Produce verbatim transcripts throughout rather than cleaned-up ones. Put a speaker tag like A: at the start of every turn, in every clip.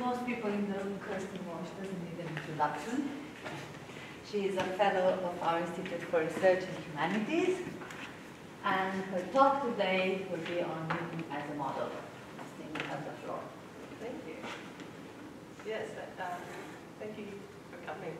A: most people in the room, Kirsten Walsh doesn't need an introduction. She is a fellow of our Institute for Research in Humanities, and her talk today will be on Newton as a model. Christine, you have the floor.
B: Thank you. Yes, um, thank you for coming.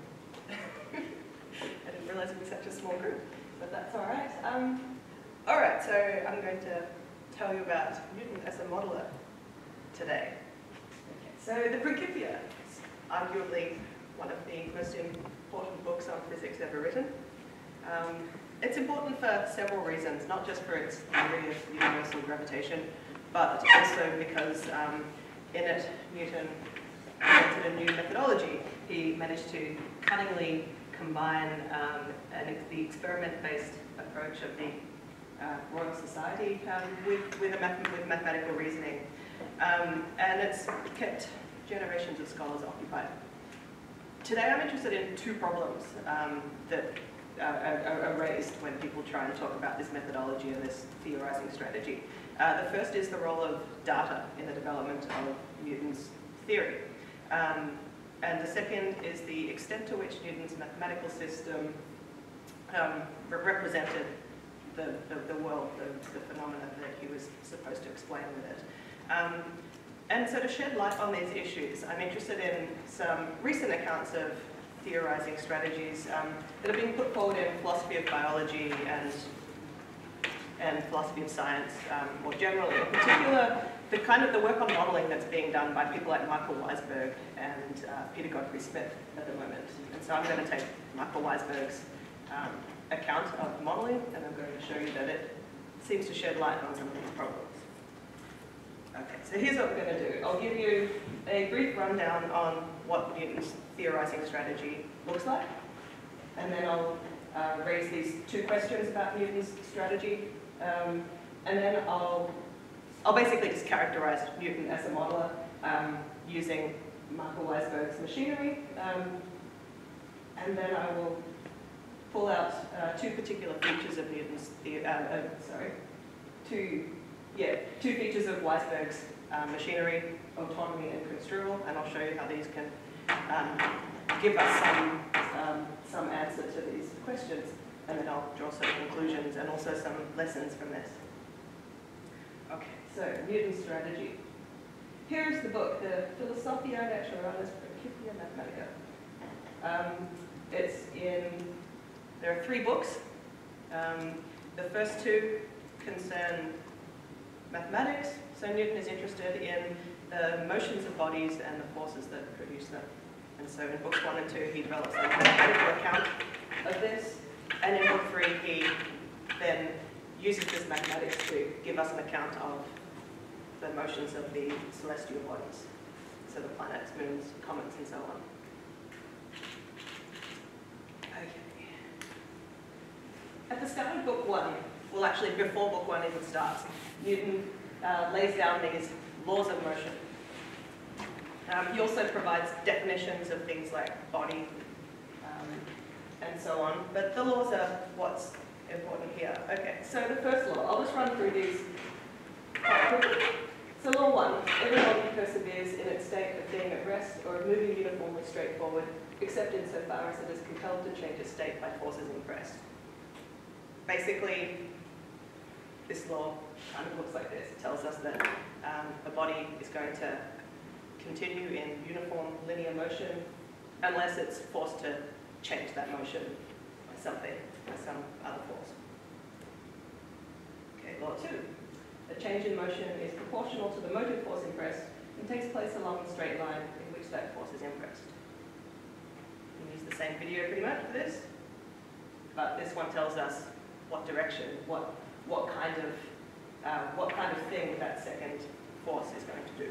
B: I didn't realize it was such a small group, but that's all right. Um, all right, so I'm going to tell you about Newton as a modeler today. Okay, so the Principia is arguably one of the most important books on physics ever written. Um, it's important for several reasons, not just for its theory of universal gravitation, but also because um, in it Newton invented a new methodology. He managed to cunningly combine um, an, the experiment-based approach of the uh, Royal Society um, with, with, a math with mathematical reasoning. Um, and it's kept generations of scholars occupied. Today I'm interested in two problems um, that uh, are, are raised when people try and talk about this methodology and this theorizing strategy. Uh, the first is the role of data in the development of Newton's theory. Um, and the second is the extent to which Newton's mathematical system um, re represented the, the, the world, the, the phenomena that he was supposed to explain with it. Um, and so to shed light on these issues, I'm interested in some recent accounts of theorizing strategies um, that have been put forward in philosophy of biology and, and philosophy of science um, more generally. In particular, the kind of the work on modeling that's being done by people like Michael Weisberg and uh, Peter Godfrey Smith at the moment. And so I'm going to take Michael Weisberg's um, account of modeling, and I'm going to show you that it seems to shed light on some of these problems. Okay, so here's what we're going to do. I'll give you a brief rundown on what Newton's theorizing strategy looks like, and then I'll uh, raise these two questions about Newton's strategy, um, and then I'll, I'll basically just characterize Newton as a modeler um, using Michael Weisberg's machinery, um, and then I will pull out uh, two particular features of Newton's, the, uh, uh, sorry, two, yeah, two features of Weisberg's uh, machinery, autonomy and construal, and I'll show you how these can um, give us some, um, some answer to these questions, and then I'll draw some conclusions and also some lessons from this. Okay, so Newton's strategy. Here's the book, the Philosophia Naturalis Principia Mathematica. Um, it's in There are three books. Um, the first two concern mathematics. So Newton is interested in the motions of bodies and the forces that produce them. And so in books one and two, he develops a mathematical account of this. And in book three, he then uses this mathematics to give us an account of the motions of the celestial bodies. So the planets, moons, comets, and so on. At the start of book one, well actually before book one even starts, Newton uh, lays down these laws of motion. Um, he also provides definitions of things like body um, and so on, but the laws are what's important here. Okay, so the first law, I'll just run through these quite quickly. So law one, every body perseveres in its state of being at rest or of moving uniformly straight forward, except insofar as it is compelled to change its state by forces impressed. Basically, this law kind of looks like this. It tells us that um, a body is going to continue in uniform linear motion unless it's forced to change that motion by something, by some other force. Okay, law two. A change in motion is proportional to the motive force impressed and takes place along the straight line in which that force is impressed. We use the same video pretty much for this, but this one tells us what direction, what what kind of uh, what kind of thing that second force is going to do.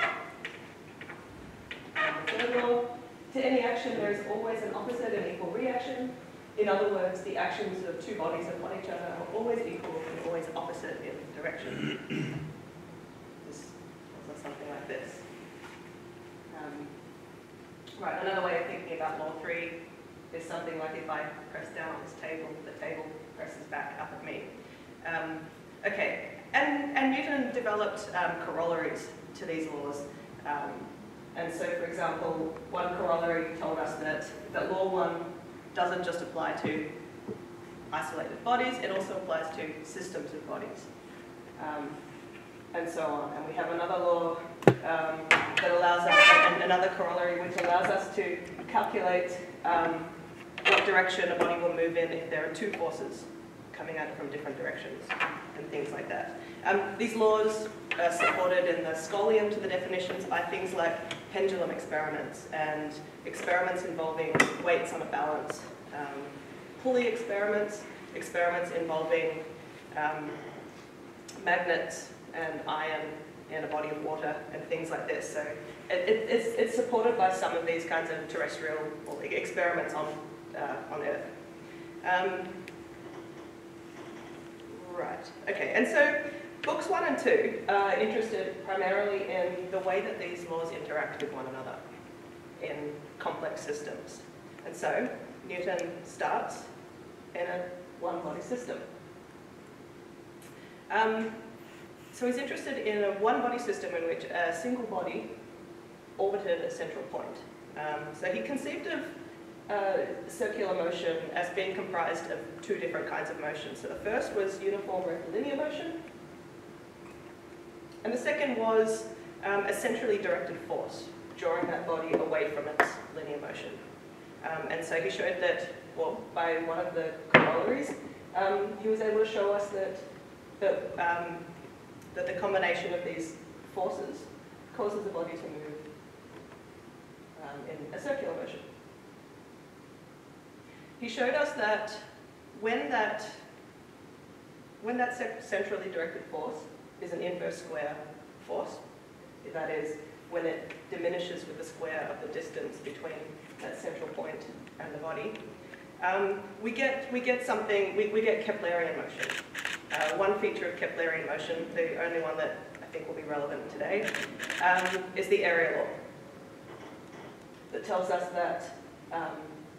B: And the third law: to any action there is always an opposite and equal reaction. In other words, the actions of two bodies upon each other are always equal and always opposite in direction. This tells us something like this. Um, right, another way of thinking about law three is something like if I press down on this table, the table presses back up at me. Um, okay, and, and Newton developed um, corollaries to these laws um, And so, for example, one corollary told us that, that law one doesn't just apply to isolated bodies, it also applies to systems of bodies, um, and so on. And we have another law um, that allows us, and another corollary which allows us to calculate um, what direction a body will move in if there are two forces coming at it from different directions, and things like that. Um, these laws are supported in the scholium to the definitions by things like pendulum experiments and experiments involving weights on a balance, um, pulley experiments, experiments involving um, magnets and iron in a body of water and things like this. So it, it, it's, it's supported by some of these kinds of terrestrial or experiments on, uh, on Earth. Um, right, okay, and so books one and two are interested primarily in the way that these laws interact with one another in complex systems. And so Newton starts in a one-body system. Um, so he's interested in a one-body system in which a single body orbited a central point. Um, so he conceived of uh, circular motion as being comprised of two different kinds of motion. So the first was uniform rectilinear motion, and the second was um, a centrally directed force, drawing that body away from its linear motion. Um, and so he showed that, well, by one of the corollaries, um, he was able to show us that, that, um, that the combination of these forces causes the body to move um, in a circular motion. He showed us that when that, when that centrally directed force is an inverse square force, that is, when it diminishes with the square of the distance between that central point and the body, um, we get we get something, we, we get Keplerian motion. Uh, one feature of Keplerian motion, the only one that I think will be relevant today, um, is the area law that tells us that um,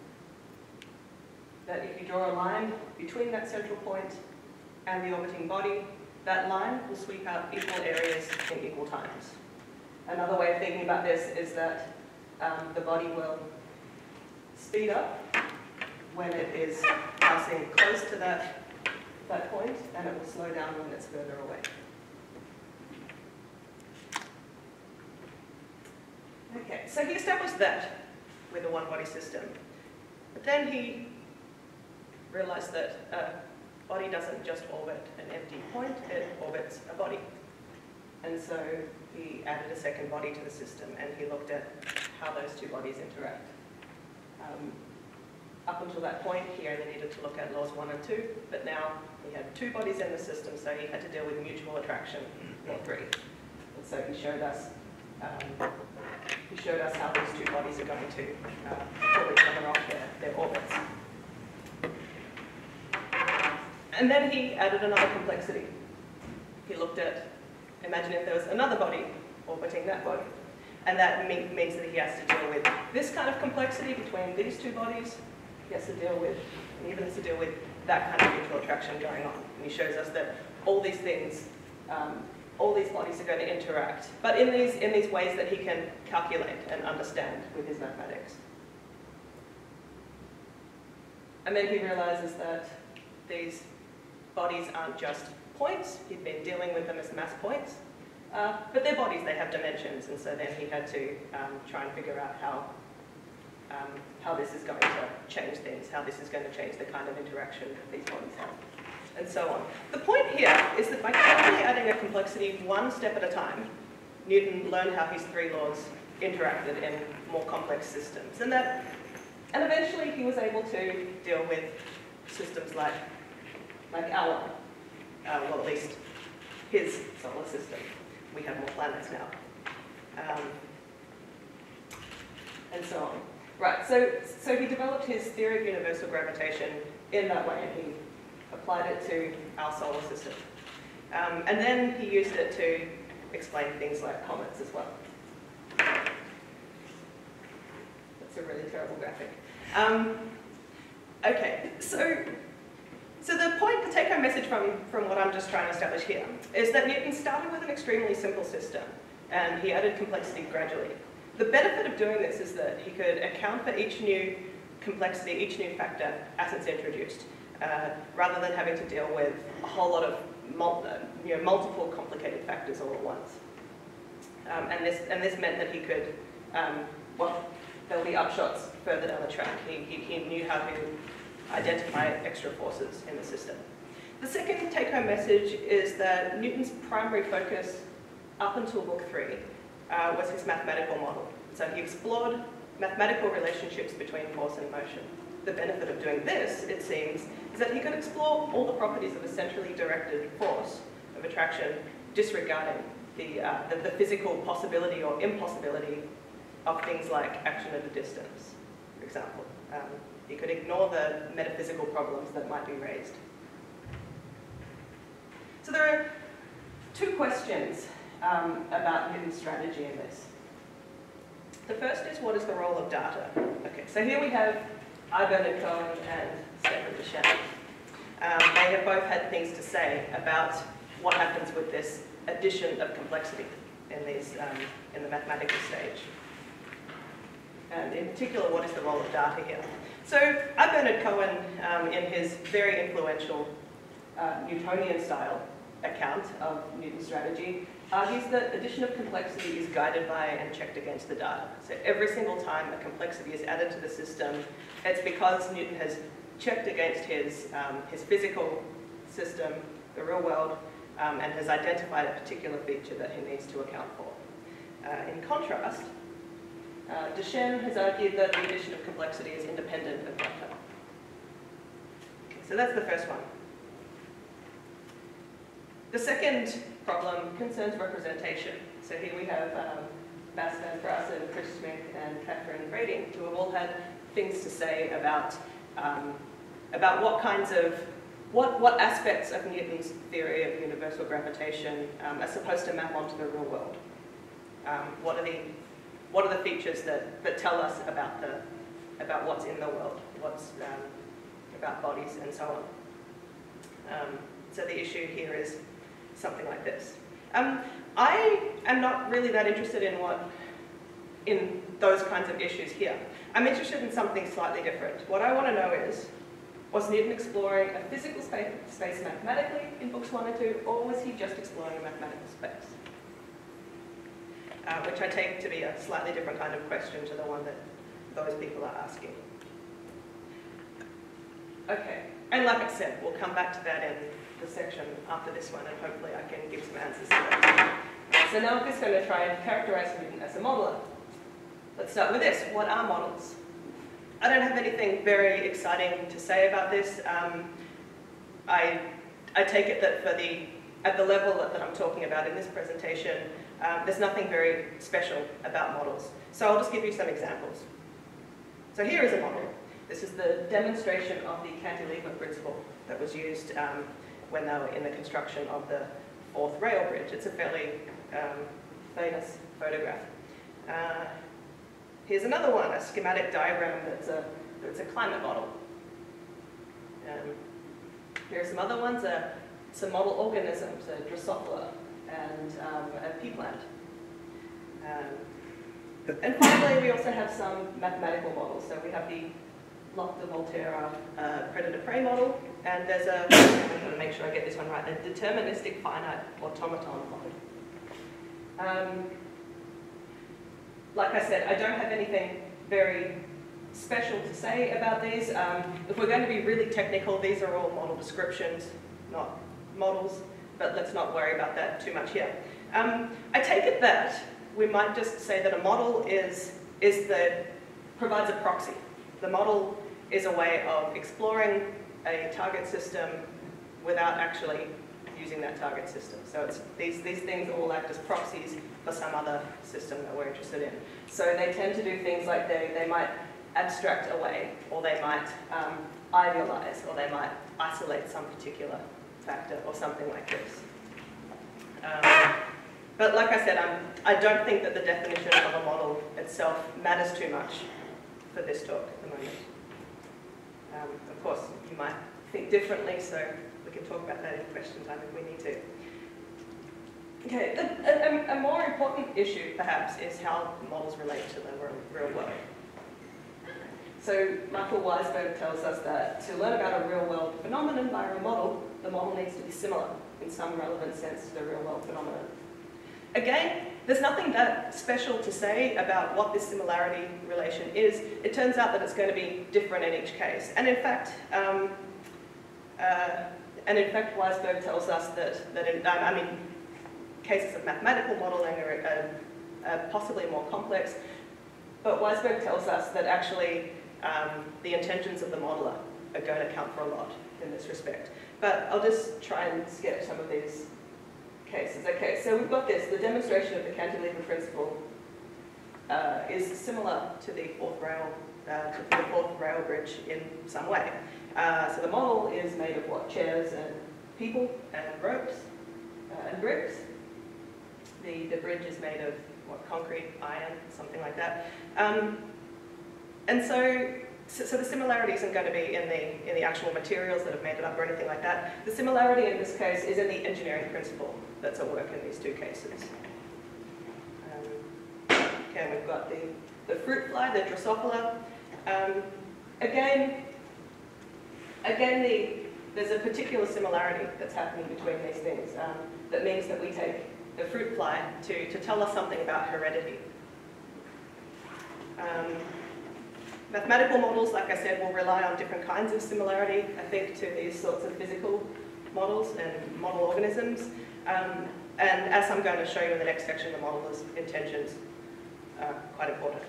B: that if you draw a line between that central point and the orbiting body, that line will sweep out equal areas in equal times. Another way of thinking about this is that um, the body will speed up when it is passing close to that, that point, and it will slow down when it's further away. Okay, so he established that with a one-body system. But then he realized that a body doesn't just orbit an empty point, it orbits a body. And so he added a second body to the system, and he looked at how those two bodies interact. Um, up until that point, he only needed to look at laws one and two, but now he had two bodies in the system, so he had to deal with mutual attraction, law three. And so he showed us, um, he showed us how these two bodies are going to uh, pull each other off their, their orbits. And then he added another complexity. He looked at, imagine if there was another body orbiting that body. And that mean, means that he has to deal with this kind of complexity between these two bodies. He has to deal with, and even has to deal with that kind of mutual attraction going on. And he shows us that all these things, um, all these bodies are going to interact, but in these, in these ways that he can calculate and understand with his mathematics. And then he realizes that these bodies aren't just points. He'd been dealing with them as mass points. Uh, but they're bodies, they have dimensions, and so then he had to um, try and figure out how, um, how this is going to change things, how this is going to change the kind of interaction that these bodies have, and so on. The point here is that by carefully adding a complexity one step at a time, Newton learned how his three laws interacted in more complex systems, and that, and eventually he was able to deal with systems like, like our one, uh, well at least his solar system. We have more planets now, um, and so on. Right, so, so he developed his theory of universal gravitation in that way, and he applied it to our solar system. Um, and then he used it to explain things like comets as well. That's a really terrible graphic. Um, okay, so So the point, the take-home message from, from what I'm just trying to establish here is that Newton started with an extremely simple system, and he added complexity gradually. the benefit of doing this is that he could account for each new complexity, each new factor as it's introduced, uh, rather than having to deal with a whole lot of mul you know, multiple complicated factors all at once. Um, and, this, and this meant that he could, um, well, there'll be upshots further down the track. He, he, he knew how to identify extra forces in the system. The second take-home message is that Newton's primary focus up until book three uh, was his mathematical model. So he explored mathematical relationships between force and motion. The benefit of doing this, it seems, is that he could explore all the properties of a centrally directed force of attraction, disregarding the, uh, the, the physical possibility or impossibility of things like action at a distance, for example. Um, he could ignore the metaphysical problems that might be raised. So there are two questions um, about Newton's strategy in this. The first is, what is the role of data? Okay, so here we have I. Bernard Cohen and Stefan Deschamps. Um, they have both had things to say about what happens with this addition of complexity in, these, um, in the mathematical stage. And in particular, what is the role of data here? So I. Bernard Cohen, um, in his very influential uh, Newtonian style account of Newton's strategy, argues that addition of complexity is guided by and checked against the data. So every single time a complexity is added to the system, it's because Newton has checked against his, um, his physical system, the real world, um, and has identified a particular feature that he needs to account for. Uh, in contrast, uh, Deschamps has argued that the addition of complexity is independent of data. Okay, so that's the first one. The second problem concerns representation. So here we have um, Bas van Fraassen, Chris Smith, and Catherine Brading, who have all had things to say about, um, about what kinds of, what, what aspects of Newton's theory of universal gravitation um, are supposed to map onto the real world. Um, what are the, what are the features that, that tell us about, the, about what's in the world, what's um, about bodies and so on. Um, so the issue here is something like this. Um, I am not really that interested in what, in those kinds of issues here. I'm interested in something slightly different. What I want to know is, was Newton exploring a physical space, space mathematically in books one and two, or was he just exploring a mathematical space? Uh, which I take to be a slightly different kind of question to the one that those people are asking. Okay, and like I said, we'll come back to that in the section after this one, and hopefully I can give some answers to that. So now I'm just going to try and characterize Newton as a modeler. Let's start with this. What are models? I don't have anything very exciting to say about this. Um, I, I take it that for the, at the level that, that I'm talking about in this presentation, um, there's nothing very special about models. So I'll just give you some examples. So here is a model. This is the demonstration of the cantilever principle that was used um, when they were in the construction of the fourth rail bridge. It's a fairly um, famous photograph. Uh, here's another one, a schematic diagram that's a, that's a climate model. Um, here are some other ones, uh, some model organisms, a Drosophila and um, a pea plant. Um, and finally, we also have some mathematical models. So we have the Loc de Volterra uh, predator-prey model, and there's a, I'm going to make sure I get this one right, a deterministic finite automaton model. Um, like I said, I don't have anything very special to say about these. Um, if we're going to be really technical, these are all model descriptions, not models, but let's not worry about that too much here. Um, I take it that we might just say that a model is, is the, provides a proxy. The model is a way of exploring a target system without actually using that target system. So it's, these, these things all act as proxies for some other system that we're interested in. So they tend to do things like they, they might abstract away, or they might um, idealize, or they might isolate some particular factor, or something like this. Um, but like I said, I'm, I don't think that the definition of a model itself matters too much for this talk at the moment. Um, of course, you might think differently, so we can talk about that in question time if we need to. Okay, a, a, a more important issue, perhaps, is how models relate to the real, real world. So Michael Weisberg tells us that to learn about a real-world phenomenon by a model, the model needs to be similar in some relevant sense to the real-world phenomenon. Again, there's nothing that special to say about what this similarity relation is. It turns out that it's going to be different in each case. And in fact, um, uh, and in fact, Weisberg tells us that, that in, um, I mean, cases of mathematical modeling are, are, are possibly more complex, but Weisberg tells us that actually um, the intentions of the modeler are going to count for a lot in this respect. But I'll just try and sketch some of these cases. Okay, so we've got this. The demonstration of the cantilever principle uh, is similar to the fourth rail, uh, to the fourth rail bridge in some way. Uh, so the model is made of what? Chairs and people and ropes uh, and bricks. The, the bridge is made of what? Concrete, iron, something like that. Um, and so, so, so the similarity isn't going to be in the, in the actual materials that have made it up or anything like that. The similarity in this case is in the engineering principle that's at work in these two cases. Um, okay, we've got the, the fruit fly, the Drosophila. Um, again, again the, there's a particular similarity that's happening between these things um, that means that we take the fruit fly to, to tell us something about heredity. Um, mathematical models, like I said, will rely on different kinds of similarity, I think, to these sorts of physical models and model organisms. Um, and as I'm going to show you in the next section, the modeler's intentions are quite important.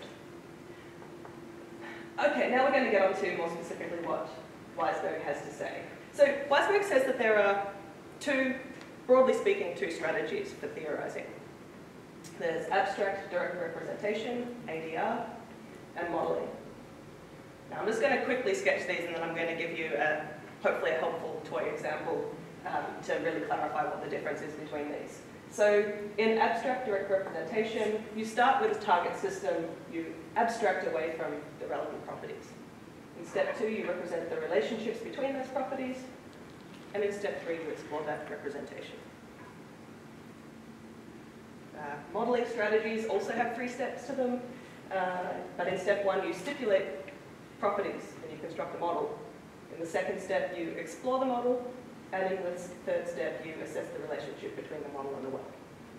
B: Okay, now we're going to get on to more specifically what Weisberg has to say. So Weisberg says that there are two, broadly speaking, two strategies for theorizing. There's abstract direct representation, A D R, and modeling. Now I'm just going to quickly sketch these and then I'm going to give you a, hopefully a helpful toy example um, to really clarify what the difference is between these. So in abstract direct representation, you start with a target system, you abstract away from the relevant properties. In step two, you represent the relationships between those properties, and in step three, you explore that representation. Uh, modeling strategies also have three steps to them, uh, but in step one, you stipulate properties and you construct a model. In the second step, you explore the model, and in the third step, you assess the relationship between the model and the world.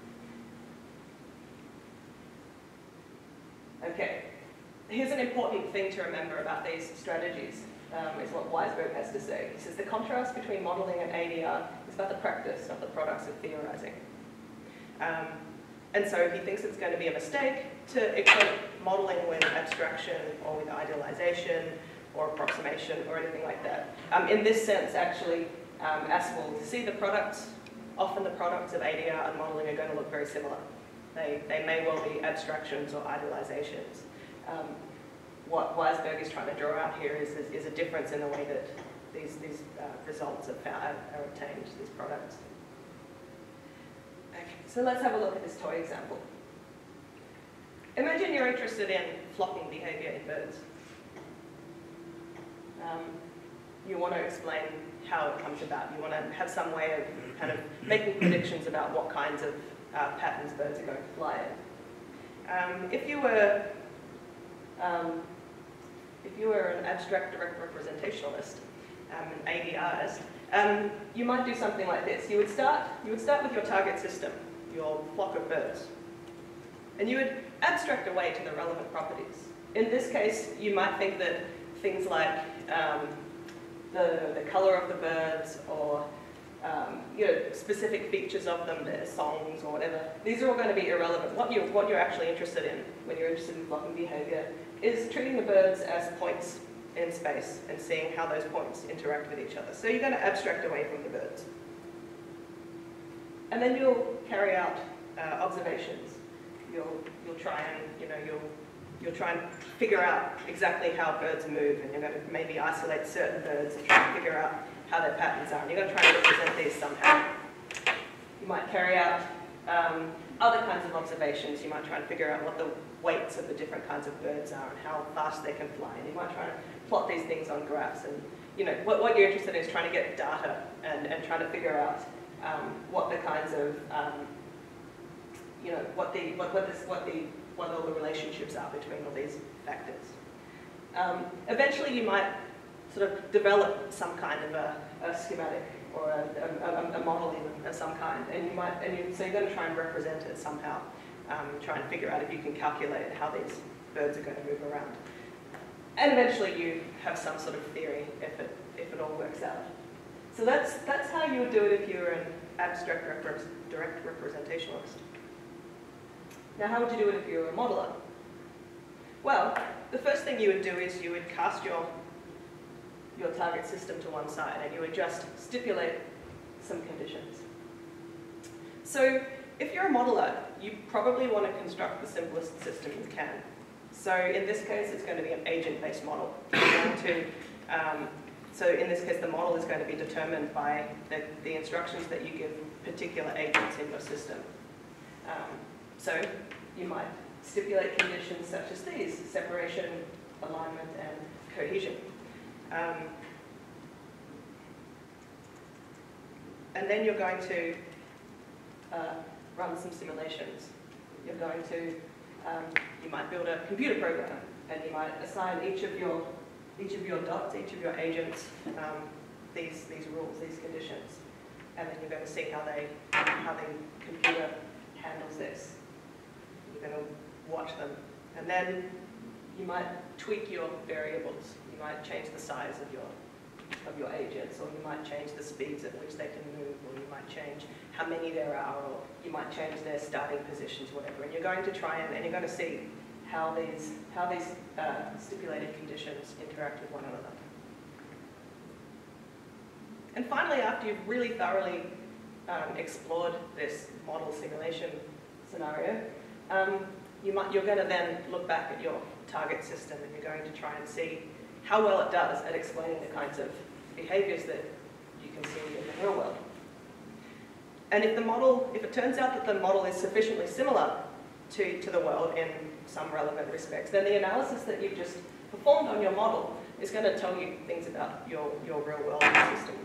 B: Okay, here's an important thing to remember about these strategies, um, is what Weisberg has to say. He says the contrast between modeling and A D R is about the practice, not the products of theorizing. Um, and so he thinks it's going to be a mistake to equate modeling with abstraction or with idealization or approximation or anything like that. Um, in this sense, actually, um, as we'll see, the products, often the products of A D R and modeling are going to look very similar. They, they may well be abstractions or idealizations. Um, what Weisberg is trying to draw out here is, is, is a difference in the way that these, these uh, results are, found, are obtained, these products. Okay, so let's have a look at this toy example. Imagine you're interested in flocking behavior in birds. Um, you want to explain how it comes about. You want to have some way of kind of making predictions about what kinds of uh, patterns birds are going to fly in. Um, if you were um, if you were an abstract direct representationalist, um, an A D Rist, um, you might do something like this. You would start you would start with your target system, your flock of birds, and you would abstract away to the relevant properties. In this case, you might think that things like um, the, the color of the birds or um, you know, specific features of them, their songs or whatever, these are all going to be irrelevant. What, you, what you're actually interested in when you're interested in flocking behavior is treating the birds as points in space and seeing how those points interact with each other. So you're going to abstract away from the birds. And then you'll carry out uh, observations. You'll, you'll try and, you know, you'll You'll try and figure out exactly how birds move, and you're going to maybe isolate certain birds and try and figure out how their patterns are. And you're going to try and represent these somehow. You might carry out um, other kinds of observations. You might try and figure out what the weights of the different kinds of birds are and how fast they can fly. And you might try and plot these things on graphs. And you know what, what you're interested in is trying to get data and, and trying to figure out um, what the kinds of um, you know, what the, what, what this, what the, what all the relationships are between all these factors. Um, eventually you might sort of develop some kind of a, a schematic or a, a, a model even of some kind, and you might, and you, so you're going to try and represent it somehow, um, try and figure out if you can calculate how these birds are going to move around. And eventually you have some sort of theory if it, if it all works out. So that's, that's how you would do it if you were an abstract repre direct representationalist. Now, how would you do it if you were a modeler? Well, the first thing you would do is you would cast your, your target system to one side and you would just stipulate some conditions. So if you're a modeler, you probably want to construct the simplest system you can. So in this case, it's going to be an agent-based model. You're going to, um, so in this case, the model is going to be determined by the, the instructions that you give particular agents in your system. Um, so you might stipulate conditions such as these: separation, alignment, and cohesion. Um, and then you're going to uh, run some simulations. You're going to, um, you might build a computer program, and you might assign each of your, each of your dots, each of your agents, um, these these rules, these conditions, and then you're going to see how they, how the computer handles this. You're going to watch them, and then you might tweak your variables. You might change the size of your of your agents, or you might change the speeds at which they can move, or you might change how many there are, or you might change their starting positions, whatever. And you're going to try and, and you're going to see how these how these uh, stipulated conditions interact with one another. And finally, after you've really thoroughly um, explored this model simulation scenario, um, you might, you're going to then look back at your target system and you're going to try and see how well it does at explaining the kinds of behaviors that you can see in the real world. And if the model, if it turns out that the model is sufficiently similar to, to the world in some relevant respects, then the analysis that you've just performed on your model is going to tell you things about your, your real world system.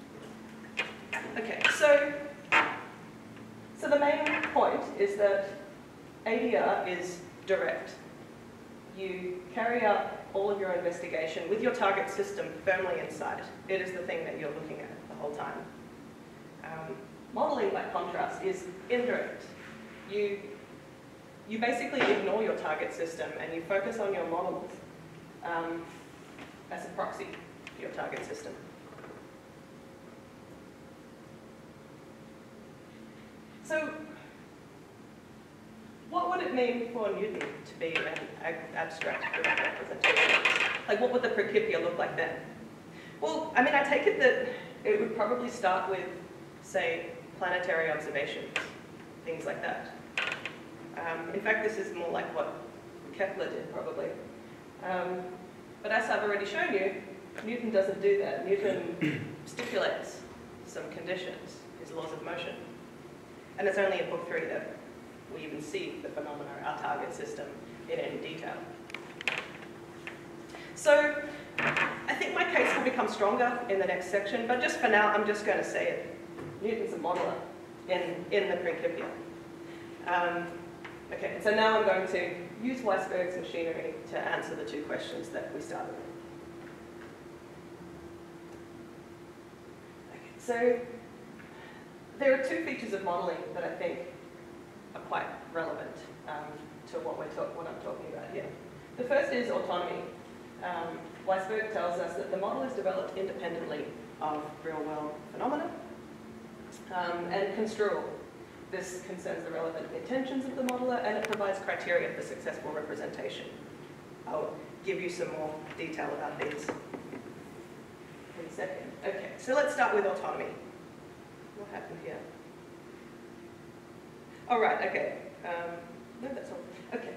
B: Okay, so, so the main point is that A D R is direct. You carry out all of your investigation with your target system firmly in sight. It is the thing that you're looking at the whole time. Um, modeling, by contrast, is indirect. You, you basically ignore your target system and you focus on your models um, as a proxy for your target system. So, what would it mean for Newton to be an abstract direct representation? Like, what would the Principia look like then? Well, I mean, I take it that it would probably start with, say, planetary observations, things like that. Um, in fact, this is more like what Kepler did, probably. Um, but as I've already shown you, Newton doesn't do that. Newton stipulates some conditions, his laws of motion. And it's only in book three that we even see the phenomena, our target system, in any detail. So I think my case will become stronger in the next section, but just for now, I'm just going to say it. Newton's a modeler in, in the Principia. Um, okay, so now I'm going to use Weisberg's machinery to answer the two questions that we started with. Okay, so there are two features of modeling that I think are quite relevant um, to what, we're talk what I'm talking about here. The first is autonomy. Um, Weisberg tells us that the model is developed independently of real-world phenomena um, and construal. This concerns the relevant intentions of the modeler and it provides criteria for successful representation. I'll give you some more detail about these in a second. Okay, so let's start with autonomy. What happened here? All right, okay. Um, no, that's all. Okay.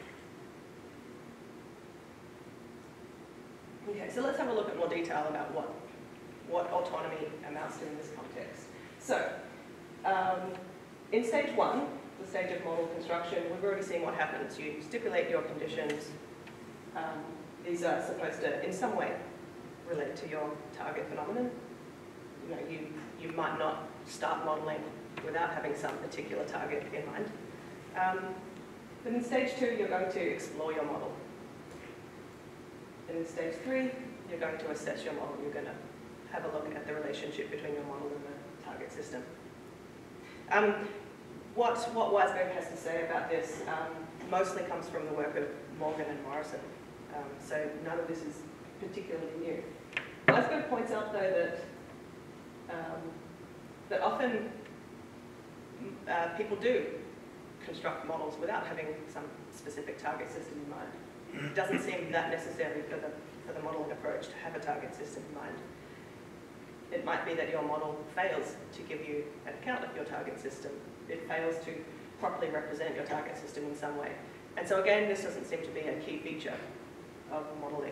B: Okay, so let's have a look at more detail about what, what autonomy amounts to in this context. So, um, in stage one, the stage of model construction, we've already seen what happens. You stipulate your conditions. Um, these are supposed to, in some way, relate to your target phenomenon. You know, you, you might not start modeling without having some particular target in mind. Um, then in stage two, you're going to explore your model. And in stage three, you're going to assess your model. You're going to have a look at the relationship between your model and the target system. Um, what, what Weisberg has to say about this um, mostly comes from the work of Morgan and Morrison. Um, so none of this is particularly new. Weisberg points out, though, that, um, that often uh, people do construct models without having some specific target system in mind. It doesn't seem that necessary for the, for the modeling approach to have a target system in mind. It might be that your model fails to give you an account of your target system. It fails to properly represent your target system in some way. And so again, this doesn't seem to be a key feature of modeling.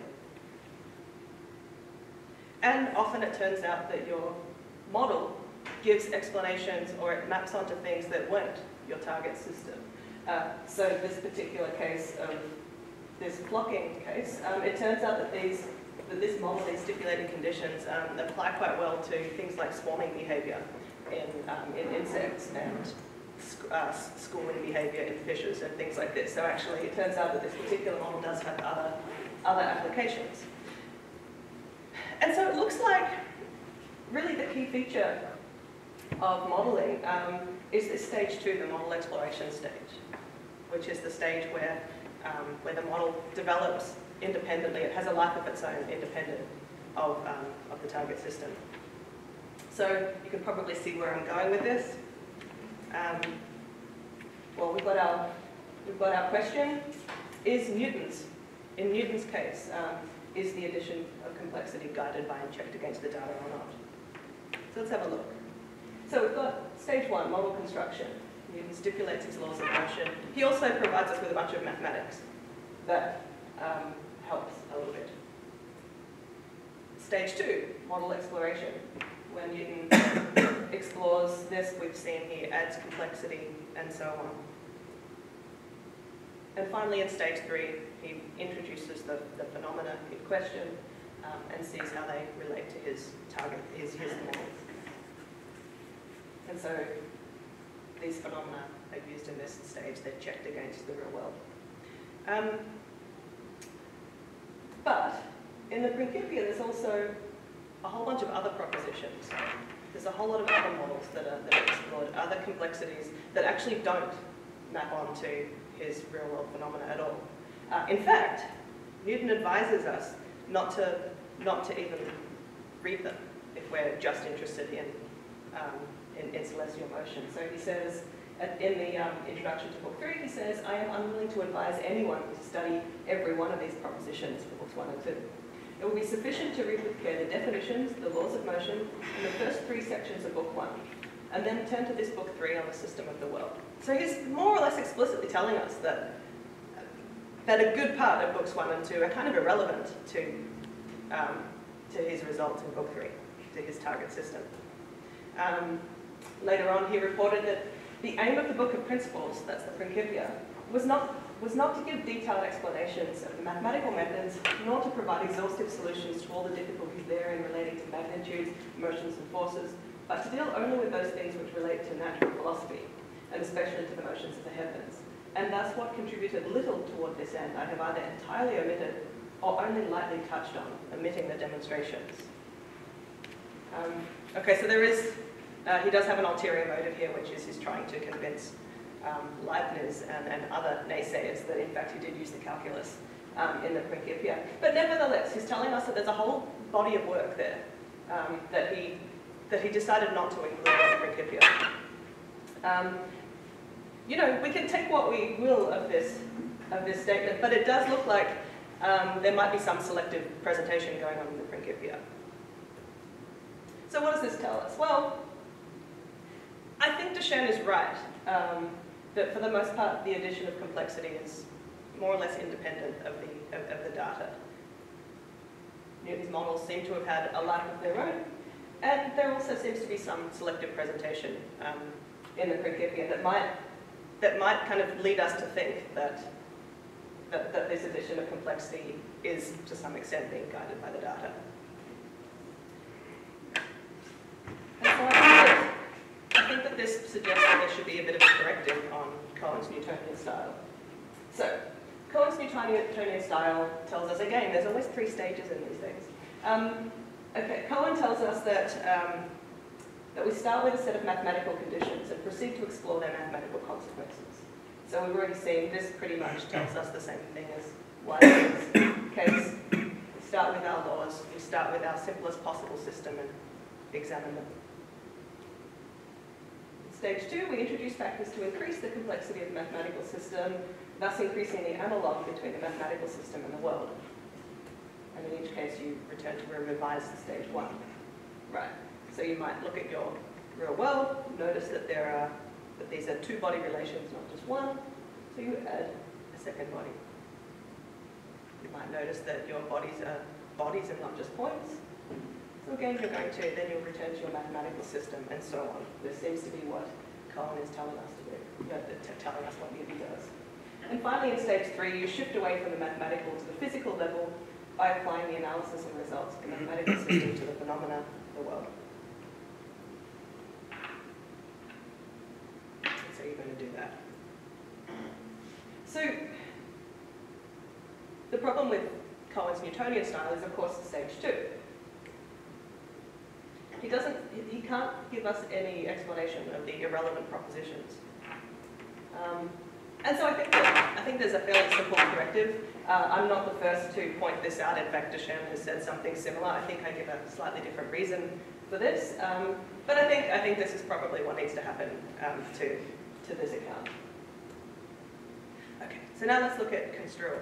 B: And often it turns out that your model gives explanations or it maps onto things that weren't your target system. Uh, so this particular case of this flocking case, um, it turns out that these that this model, these stipulated conditions, um, apply quite well to things like swarming behaviour in, um, in insects and sc uh, schooling behaviour in fishes and things like this. So actually it turns out that this particular model does have other, other applications. And so it looks like really the key feature of modelling um, is this stage two, the model exploration stage, which is the stage where, um, where the model develops independently. It has a life of its own, independent of, um, of the target system. So you can probably see where I'm going with this. Um, well, we've got our we've got our question: is Newton's in Newton's case um, is the addition of complexity guided by and checked against the data or not? So let's have a look. So we've got stage one, model construction. Newton stipulates his laws of motion. He also provides us with a bunch of mathematics that um, helps a little bit. Stage two, model exploration. When Newton explores this, we've seen he adds complexity and so on. And finally, in stage three, he introduces the, the phenomena in question um, and sees how they relate to his target, his, his model. And so these phenomena are used in this stage. They're checked against the real world. Um, but in the Principia, there's also a whole bunch of other propositions. There's a whole lot of other models that are, that are explored, other complexities that actually don't map onto his real-world phenomena at all. Uh, in fact, Newton advises us not to, not to even read them if we're just interested in, um, in, in celestial motion. So he says, in the um, introduction to book three, he says, I am unwilling to advise anyone to study every one of these propositions for books one and two. It will be sufficient to read with care the definitions, the laws of motion, and the first three sections of book one, and then turn to this book three on the system of the world. So he's more or less explicitly telling us that, that a good part of books one and two are kind of irrelevant to, um, to his results in book three, to his target system. Um, later on, he reported that the aim of the Book of Principles, that's the Principia, was not, was not to give detailed explanations of the mathematical methods, nor to provide exhaustive solutions to all the difficulties therein relating to magnitudes, motions, and forces, but to deal only with those things which relate to natural philosophy, and especially to the motions of the heavens. And thus what contributed little toward this end I have either entirely omitted or only lightly touched on, omitting the demonstrations. Um, okay, so there is, uh, he does have an ulterior motive here, which is he's trying to convince um, Leibniz and, and other naysayers that in fact he did use the calculus um, in the Principia. But nevertheless, he's telling us that there's a whole body of work there um, that he that he decided not to include in the Principia. Um, you know, we can take what we will of this, of this statement, but it does look like um, there might be some selective presentation going on in the Principia. So what does this tell us? Well, I think Duchenne is right, um, that for the most part the addition of complexity is more or less independent of the, of, of the data. Newton's models seem to have had a life of their own, and there also seems to be some selective presentation um, in the Principia that might, that might kind of lead us to think that, that, that this addition of complexity is to some extent being guided by the data. And so I think that, I think that this suggests that there should be a bit of a corrective on Cohen's Newtonian style. So, Cohen's Newtonian style tells us, again, there's always three stages in these things. Um, okay, Cohen tells us that, um, that we start with a set of mathematical conditions and proceed to explore their mathematical consequences. So we've already seen this pretty much tells us the same thing as Weismann's case. We start with our laws, we start with our simplest possible system and examine them. In stage two, we introduce factors to increase the complexity of the mathematical system, thus increasing the analogue between the mathematical system and the world. And in each case, you return to a revised stage one. Right. So you might look at your real world, notice that there are that these are two body relations, not just one. So you add a second body. You might notice that your bodies are bodies and not just points. So again, you're going to then you'll return to your mathematical system and so on. This seems to be what Cohen is telling us to do, you know, telling us what Newton does. And finally, in stage three, you shift away from the mathematical to the physical level by applying the analysis and results of the mathematical system to the phenomena of the world. So you're going to do that. So the problem with Cohen's Newtonian style is, of course, stage two. He doesn't, he can't give us any explanation of the irrelevant propositions. Um, and so I think, that, I think there's a fairly simple corrective. Uh, I'm not the first to point this out. In fact, Duchamp has said something similar. I think I give a slightly different reason for this. Um, but I think, I think this is probably what needs to happen um, to, to this account. Okay, so now let's look at construal.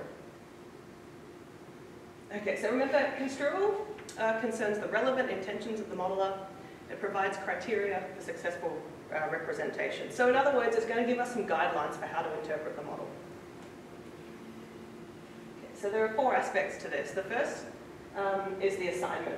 B: Okay, so remember, construal uh, concerns the relevant intentions of the modeler. It provides criteria for successful uh, representation. So in other words, it's going to give us some guidelines for how to interpret the model. Okay, so there are four aspects to this. The first um, is the assignment.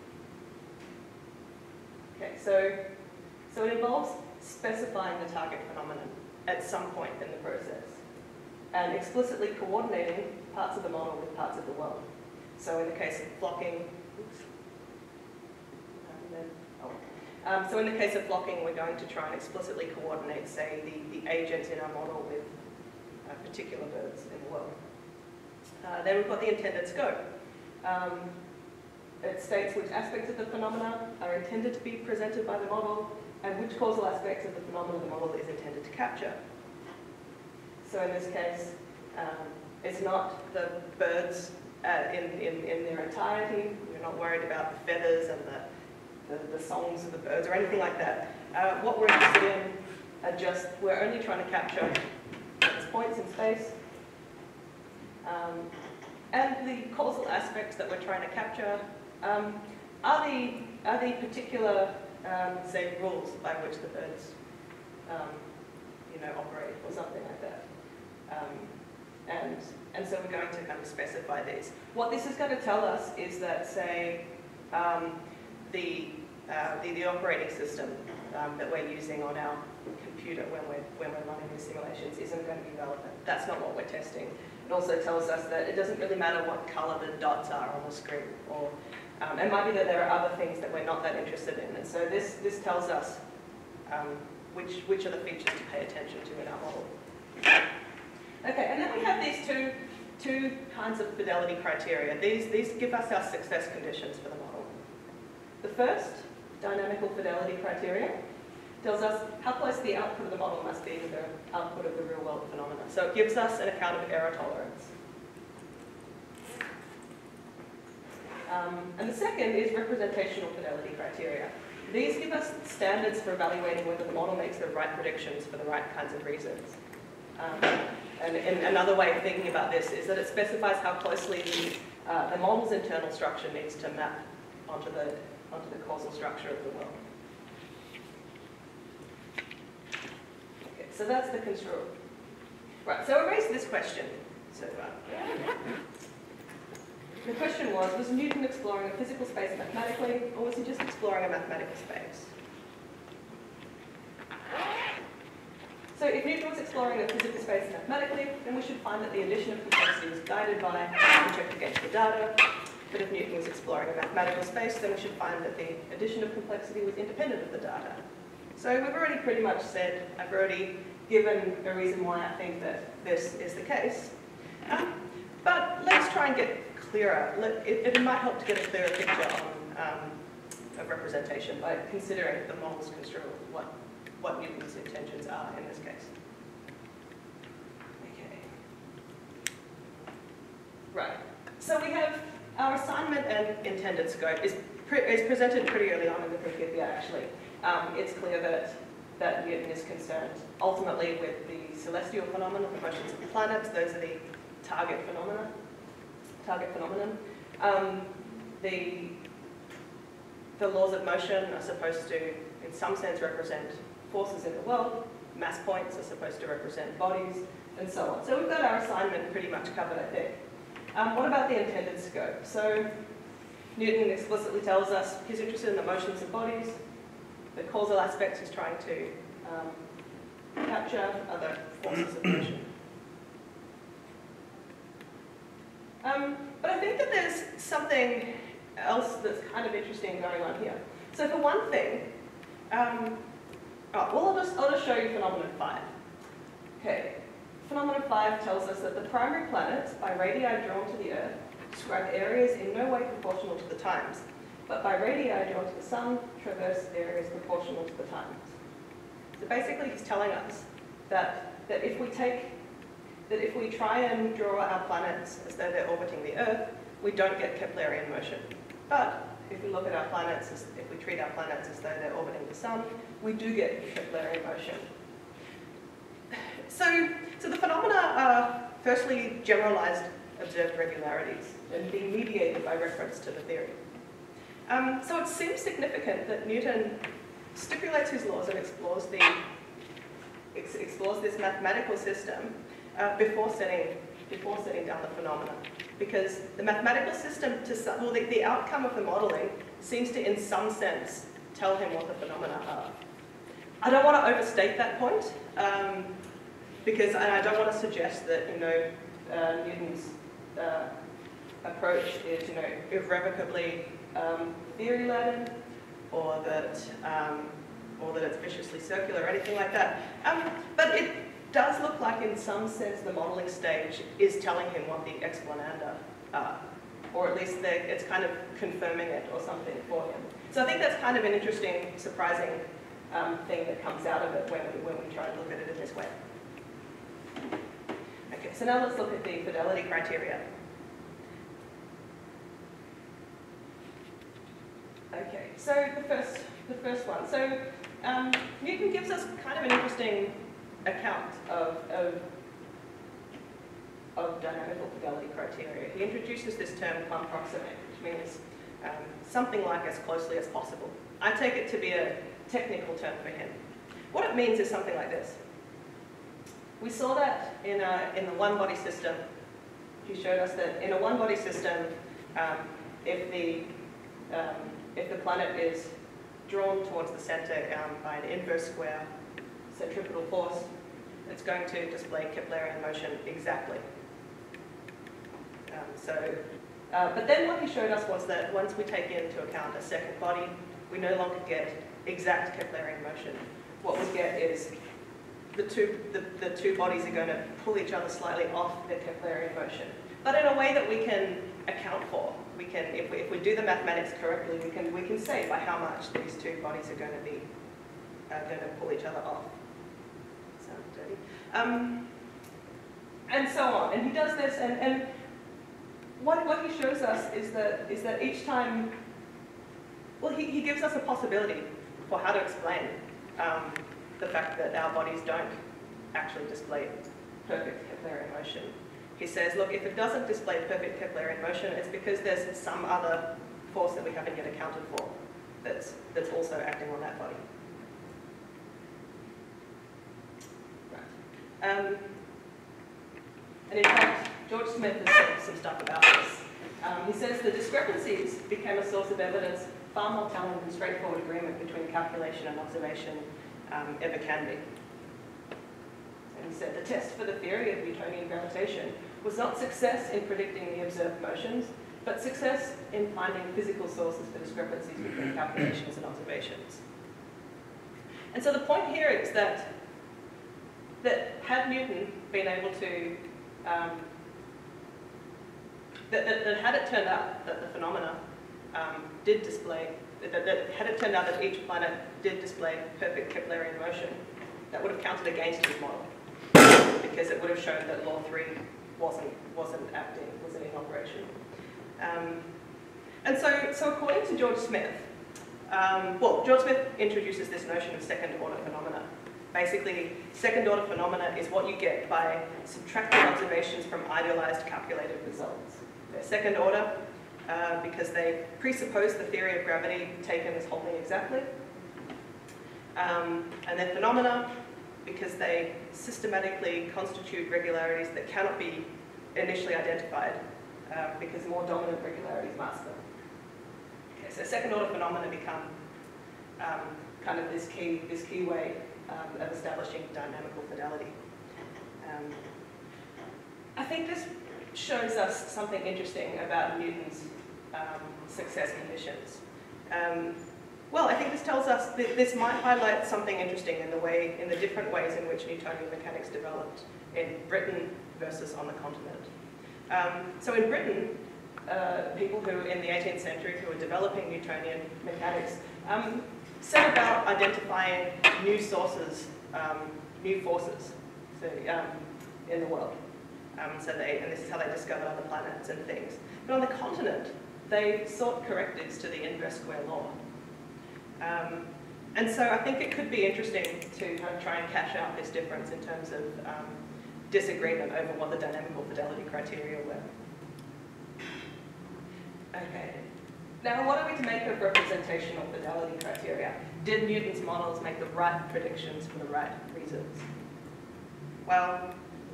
B: Okay, so, so it involves specifying the target phenomenon at some point in the process and explicitly coordinating parts of the model with parts of the world. So in the case of flocking, oops, and then, oh. um, so in the case of flocking, we're going to try and explicitly coordinate, say, the, the agents in our model with uh, particular birds in the world. Uh, then we've got the intended scope. Um, it states which aspects of the phenomena are intended to be presented by the model and which causal aspects of the phenomena the model is intended to capture. So in this case, um, it's not the birds Uh, in, in, in their entirety. We're not worried about the feathers and the, the, the songs of the birds or anything like that. Uh, what we're interested in are just, we're only trying to capture these points in space. Um, and the causal aspects that we're trying to capture um, are, the, are the particular, um, say, rules by which the birds um, you know, operate or something like that. Um, And, and so we're going to kind of specify these. What this is going to tell us is that, say, um, the, uh, the, the operating system um, that we're using on our computer when we're, when we're running these simulations isn't going to be relevant. That's not what we're testing. It also tells us that it doesn't really matter what colour the dots are on the screen. Or, um, it might be that there are other things that we're not that interested in. And so this, this tells us um, which, which are the features to pay attention to in our model. Okay, and then we have these two, two kinds of fidelity criteria. These, these give us our success conditions for the model. The first, dynamical fidelity criteria, tells us how close the output of the model must be to the output of the real-world phenomena. So it gives us an account of error tolerance. Um, and the second is representational fidelity criteria. These give us standards for evaluating whether the model makes the right predictions for the right kinds of reasons. Um, and, and another way of thinking about this is that it specifies how closely the, uh, the model's internal structure needs to map onto the, onto the causal structure of the world. Okay, so that's the construal. Right, so I raised this question. So, uh, the question was, was Newton exploring a physical space mathematically, or was he just exploring a mathematical space? So if Newton was exploring a physical space mathematically, then we should find that the addition of complexity was guided by and checked against the data. But if Newton was exploring a mathematical space, then we should find that the addition of complexity was independent of the data. So we've already pretty much said, I've already given a reason why I think that this is the case. Um, but let's try and get clearer. Let, it, it might help to get a clearer picture on, um, of representation by considering the model's construal, what, what Newton's intentions are in this case. Okay. Right. So we have our assignment and intended scope is, pre is presented pretty early on in the Principia, actually. Um, it's clear that, that Newton is concerned ultimately with the celestial phenomena, the motions of the planets. Those are the target phenomena. Target phenomenon. Um, the, the laws of motion are supposed to, in some sense, represent forces in the world. Mass points are supposed to represent bodies, and so on. So we've got our assignment pretty much covered, I think. Um, what about the intended scope? So Newton explicitly tells us he's interested in the motions of bodies. The causal aspects he's trying to um, capture are the forces of motion. Um, but I think that there's something else that's kind of interesting going on here. So for one thing, um, oh, well, I'll just, I'll just show you phenomenon five. Okay, phenomenon five tells us that the primary planets, by radii drawn to the Earth, describe areas in no way proportional to the times, but by radii drawn to the Sun, traverse areas proportional to the times. So basically he's telling us that, that if we take that if we try and draw our planets as though they're orbiting the Earth, we don't get Keplerian motion. But if we look at our planets, as, if we treat our planets as though they're orbiting the Sun, we do get Keplerian motion. So, so the phenomena are firstly generalized observed regularities and being mediated by reference to the theory. Um, so it seems significant that Newton stipulates his laws and explores, the, ex explores this mathematical system Uh, before setting before setting down the phenomena, because the mathematical system, to some, well, the, the outcome of the modelling seems to, in some sense, tell him what the phenomena are. I don't want to overstate that point, um, because and I don't want to suggest that you know uh, Newton's uh, approach is you know irrevocably um, theory-laden, or that um, or that it's viciously circular or anything like that. Um, but it does look like, in some sense, the modelling stage is telling him what the explananda are, or at least it's kind of confirming it or something for him. So I think that's kind of an interesting, surprising um, thing that comes out of it when we, when we try to look at it in this way. Okay, so now let's look at the fidelity criteria. Okay, so the first, the first one. So um, Newton gives us kind of an interesting account of, of, of dynamical fidelity criteria. He introduces this term quam proxime, which means um, something like as closely as possible. I take it to be a technical term for him. What it means is something like this. We saw that in, a, in the one-body system. He showed us that in a one-body system, um, if, the, um, if the planet is drawn towards the center um, by an inverse square centripetal force, it's going to display Keplerian motion exactly. Um, so, uh, but then what he showed us was that once we take into account a second body, we no longer get exact Keplerian motion. What we get is the two, the, the two bodies are going to pull each other slightly off their Keplerian motion, but in a way that we can account for. We can, if we, if we do the mathematics correctly, we can, we can say by how much these two bodies are going to be uh, going to pull each other off. Sounds dirty. Um, and so on. And he does this, and, and what, what he shows us is that, is that each time, well, he, he gives us a possibility for how to explain um, the fact that our bodies don't actually display perfect Keplerian motion. He says, look, if it doesn't display perfect Keplerian motion, it's because there's some other force that we haven't yet accounted for that's, that's also acting on that body. Right. Um, and in fact, George Smith has said some stuff about this. Um, he says the discrepancies became a source of evidence far more telling than straightforward agreement between calculation and observation um, ever can be. And he said the test for the theory of Newtonian gravitation was not success in predicting the observed motions, but success in finding physical sources for discrepancies between calculations and observations. And so the point here is that that had Newton been able to, um, that, that, that had it turned out that the phenomena um, did display, that, that had it turned out that each planet did display perfect Keplerian motion, that would have counted against his model, because it would have shown that law three wasn't, wasn't acting, wasn't in operation. Um, and so, so according to George Smith, um, well, George Smith introduces this notion of second-order phenomena. Basically, second-order phenomena is what you get by subtracting observations from idealized calculated results. They're second order uh, because they presuppose the theory of gravity taken as holding exactly. Um, and then phenomena because they systematically constitute regularities that cannot be initially identified uh, because more dominant regularities mask them. Okay, so second order phenomena become um, kind of this key, this key way um, of establishing dynamical fidelity. Um, I think this shows us something interesting about Newton's um, success conditions. Um, Well, I think this tells us that this might highlight something interesting in the way, in the different ways in which Newtonian mechanics developed in Britain versus on the continent. Um, so in Britain, uh, people who in the eighteenth century who were developing Newtonian mechanics um, set about identifying new sources, um, new forces so, um, in the world. Um, so they, and this is how they discovered other planets and things. But on the continent, they sought correctives to the inverse square law. Um, and so I think it could be interesting to kind of try and cash out this difference in terms of um, disagreement over what the dynamical fidelity criteria were. Okay. Now, what are we to make of representational fidelity criteria? Did Newton's models make the right predictions for the right reasons? Well,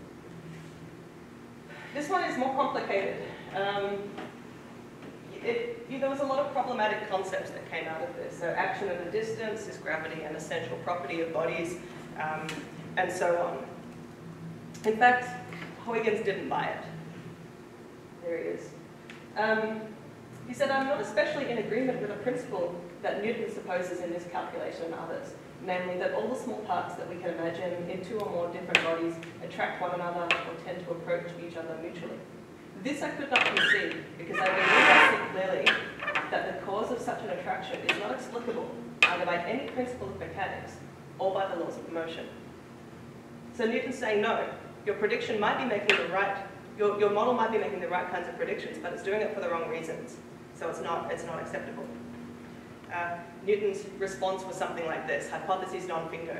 B: this one is more complicated. Um, It, there was a lot of problematic concepts that came out of this. So action at a distance, is gravity an essential property of bodies, um, and so on. In fact, Huygens didn't buy it. There he is. Um, he said, I'm not especially in agreement with a principle that Newton supposes in this calculation and others, namely that all the small parts that we can imagine in two or more different bodies attract one another or tend to approach each other mutually. This I could not concede, because I believe I see clearly that the cause of such an attraction is not explicable either by any principle of mechanics or by the laws of motion. So Newton's saying, no, your prediction might be making the right, your, your model might be making the right kinds of predictions, but it's doing it for the wrong reasons. So it's not, it's not acceptable. Uh, Newton's response was something like this, hypothesis non fingo.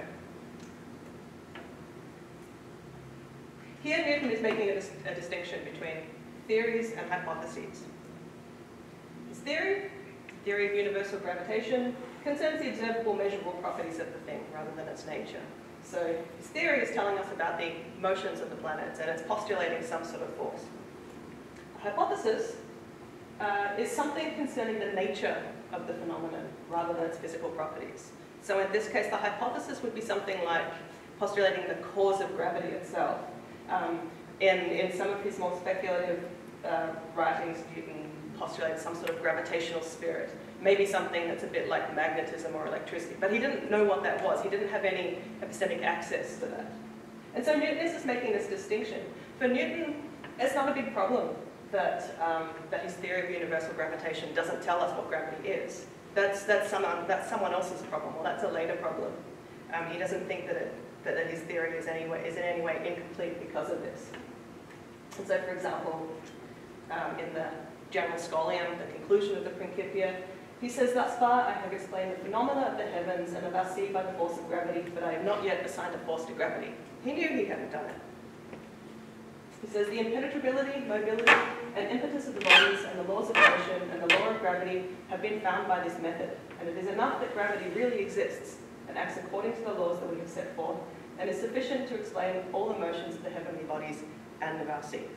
B: Here Newton is making a, dis a distinction between theories and hypotheses. His theory, theory of universal gravitation, concerns the observable measurable properties of the thing rather than its nature. So his theory is telling us about the motions of the planets and it's postulating some sort of force. A hypothesis uh, is something concerning the nature of the phenomenon rather than its physical properties. So in this case, the hypothesis would be something like postulating the cause of gravity itself. Um, in, in some of his more speculative uh, writings, Newton postulated some sort of gravitational spirit, maybe something that's a bit like magnetism or electricity, but he didn't know what that was. He didn't have any epistemic access to that. And so Newton is just making this distinction. For Newton, it's not a big problem that, um, that his theory of universal gravitation doesn't tell us what gravity is. That's, that's, someone, that's someone else's problem, or that's a later problem. Um, he doesn't think that, it, that, that his theory is, any way, is in any way incomplete because of this. And so, for example, um, in the General Scholium, the conclusion of the Principia, he says, thus far I have explained the phenomena of the heavens and of our sea by the force of gravity, but I have not yet assigned a force to gravity. He knew he hadn't done it. He says, the impenetrability, mobility, and impetus of the bodies and the laws of motion and the law of gravity have been found by this method, and it is enough that gravity really exists and acts according to the laws that we have set forth, and is sufficient to explain all the motions of the heavenly bodies and of our sea.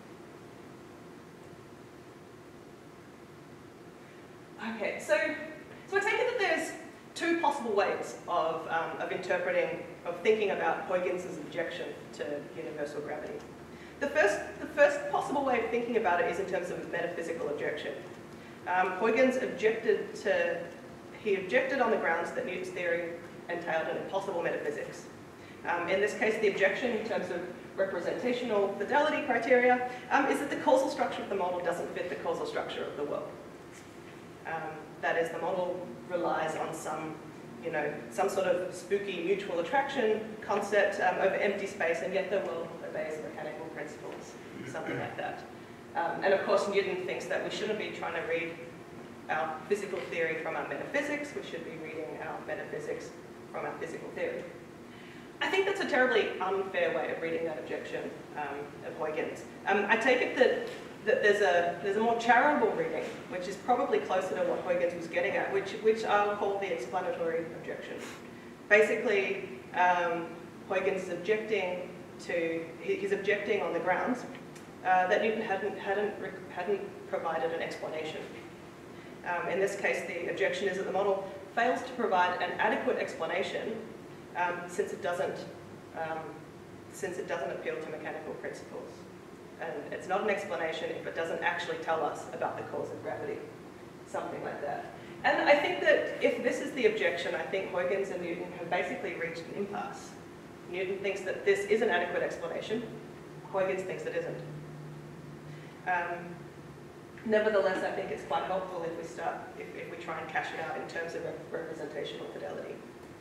B: Okay, so, so I take it that there's two possible ways of, um, of interpreting, of thinking about Huygens' objection to universal gravity. The first, the first possible way of thinking about it is in terms of metaphysical objection. Um, Huygens objected to, he objected on the grounds that Newton's theory entailed an impossible metaphysics. Um, in this case, the objection in terms of representational fidelity criteria um, is that the causal structure of the model doesn't fit the causal structure of the world. Um, that is, the model relies on some, you know, some sort of spooky mutual attraction concept um, over empty space, and yet the world obeys mechanical principles, something like that. Um, and of course, Newton thinks that we shouldn't be trying to read our physical theory from our metaphysics, we should be reading our metaphysics from our physical theory. I think that's a terribly unfair way of reading that objection um, of Huygens. Um, I take it that, that there's, a, there's a more charitable reading, which is probably closer to what Huygens was getting at, which, which I'll call the explanatory objection. Basically, um, Huygens is objecting to, he's objecting on the grounds uh, that Newton hadn't, hadn't, hadn't provided an explanation. Um, in this case, the objection is that the model fails to provide an adequate explanation um, since it doesn't, um, since it doesn't appeal to mechanical principles. And it's not an explanation if it doesn't actually tell us about the cause of gravity, something like that. And I think that if this is the objection, I think Huygens and Newton have basically reached an impasse. Newton thinks that this is an adequate explanation. Huygens thinks it isn't. Um, Nevertheless, I think it's quite helpful if we start, if, if we try and cash it out in terms of rep representational fidelity.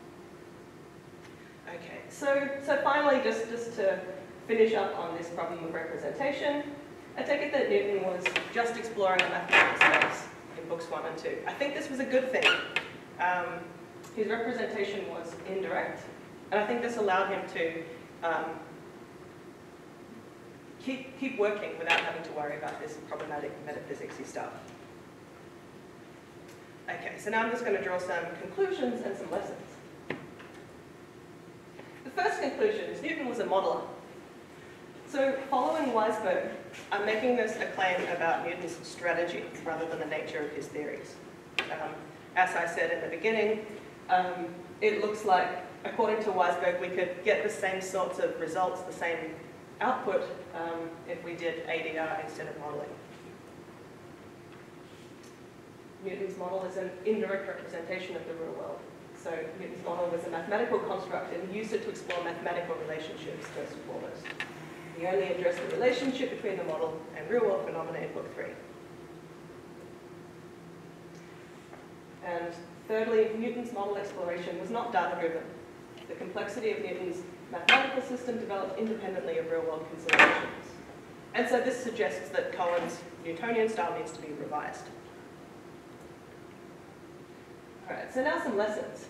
B: Okay, so, so finally, just, just to finish up on this problem of representation, I take it that Newton was just exploring the mathematical space in books one and two. I think this was a good thing. Um, his representation was indirect, and I think this allowed him to um, Keep, keep working without having to worry about this problematic metaphysicsy stuff. Okay, so now I'm just going to draw some conclusions and some lessons. The first conclusion is Newton was a modeler. So following Weisberg, I'm making this a claim about Newton's strategy rather than the nature of his theories. Um, as I said in the beginning, um, it looks like, according to Weisberg, we could get the same sorts of results, the same output um, if we did A D R instead of modeling. Newton's model is an indirect representation of the real world. So Newton's model was a mathematical construct and used it to explore mathematical relationships first and foremost. He only addressed the relationship between the model and real world phenomena in book three. And thirdly, Newton's model exploration was not data-driven. The complexity of Newton's mathematical system developed independently of real-world considerations. And so this suggests that Cohen's Newtonian style needs to be revised. All right, so now some lessons.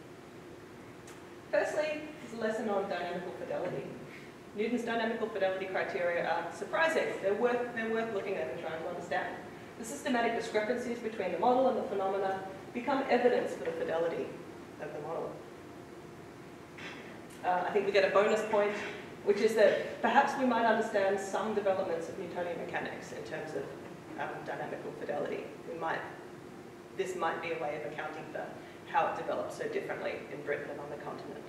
B: Firstly, is a lesson on dynamical fidelity. Newton's dynamical fidelity criteria are surprising. They're worth, they're worth looking at and trying to understand. The systematic discrepancies between the model and the phenomena become evidence for the fidelity of the model. Uh, I think we get a bonus point, which is that perhaps we might understand some developments of Newtonian mechanics in terms of um, dynamical fidelity. We might, this might be a way of accounting for how it developed so differently in Britain and on the continent.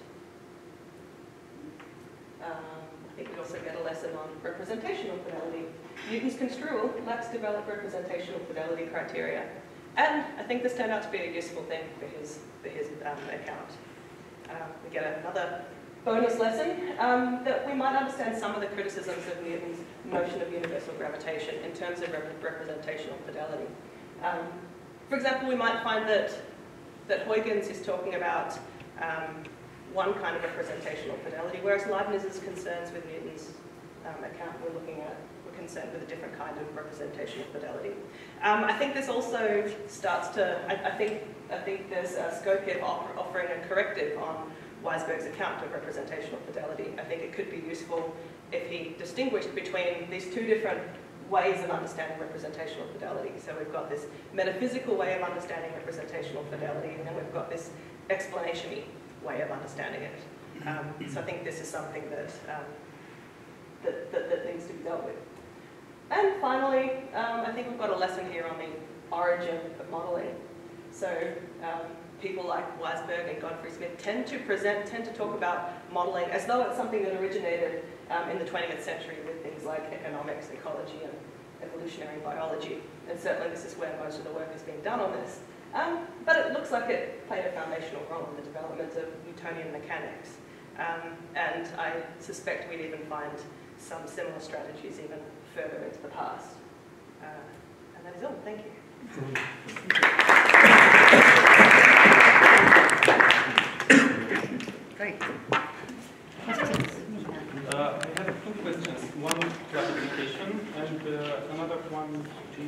B: Um, I think we also get a lesson on representational fidelity. Newton's construal lacks developed representational fidelity criteria. And I think this turned out to be a useful thing for his, for his um, account. Um, we get another bonus lesson um, that we might understand some of the criticisms of Newton's notion of universal gravitation in terms of rep representational fidelity. Um, for example, we might find that, that Huygens is talking about um, one kind of representational fidelity, whereas Leibniz's concerns with Newton's um, account we're looking at were concerned with a different kind of representational fidelity. Um, I think this also starts to, I, I think I think there's a scope here of offering a corrective on Weisberg's account of representational fidelity. I think it could be useful if he distinguished between these two different ways of understanding representational fidelity. So we've got this metaphysical way of understanding representational fidelity, and then we've got this explanation-y way of understanding it. Um, so I think this is something that, um, that, that, that needs to be dealt with. And finally, um, I think we've got a lesson here on the origin of modelling. So um, people like Weisberg and Godfrey Smith tend to present, tend to talk about modelling as though it's something that originated um, in the twentieth century with things like economics, ecology, and evolutionary biology. And certainly this is where most of the work is being done on this. Um, but it looks like it played a foundational role in the development of Newtonian mechanics. Um, and I suspect we'd even find some similar strategies even further into the past. Uh, and that is all. Thank you.
A: Great.
C: Uh, I have two questions. One clarification and uh, another one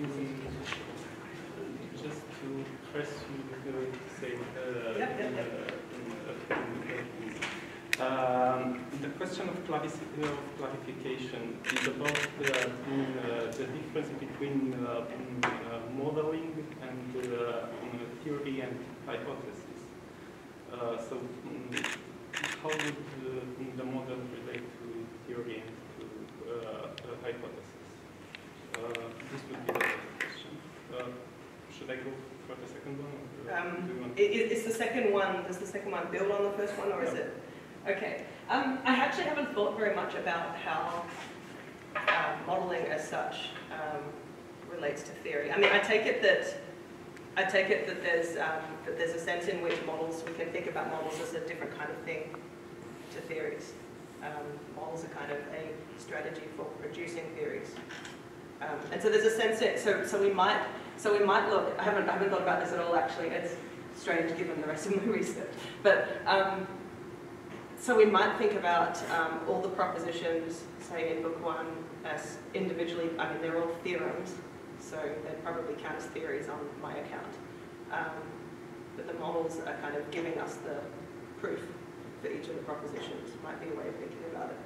C: just to press you to say uh,
B: Yep, yep, yep.
C: uh, uh, um, the question of, clarici of clarification is about uh, uh, the difference between uh, uh, modeling and uh, theory and hypothesis. Uh, so, um, how would uh, the model relate to theory and to uh, uh, hypothesis? Uh, this would be the first question. Uh, should I go for the second one? Or
B: Um,
C: do you want-
B: is, is the second one, does the second one build on the first one, or is
C: No.
B: it? Okay. Um, I actually haven't thought very much about how uh, modelling as such um, relates to theory. I mean, I take it that I take it that there's um, that there's a sense in which models, we can think about models as a different kind of thing to theories. Um, models are kind of a strategy for producing theories. Um, and so there's a sense that, so, so we might, so we might look, I haven't, I haven't thought about this at all actually, it's strange given the rest of my research, but um, so we might think about um, all the propositions, say in book one, as individually, I mean they're all theorems, so they probably count as theories on my account. Um, but the models are kind of giving us the proof for each of the propositions, might be a way of thinking about it.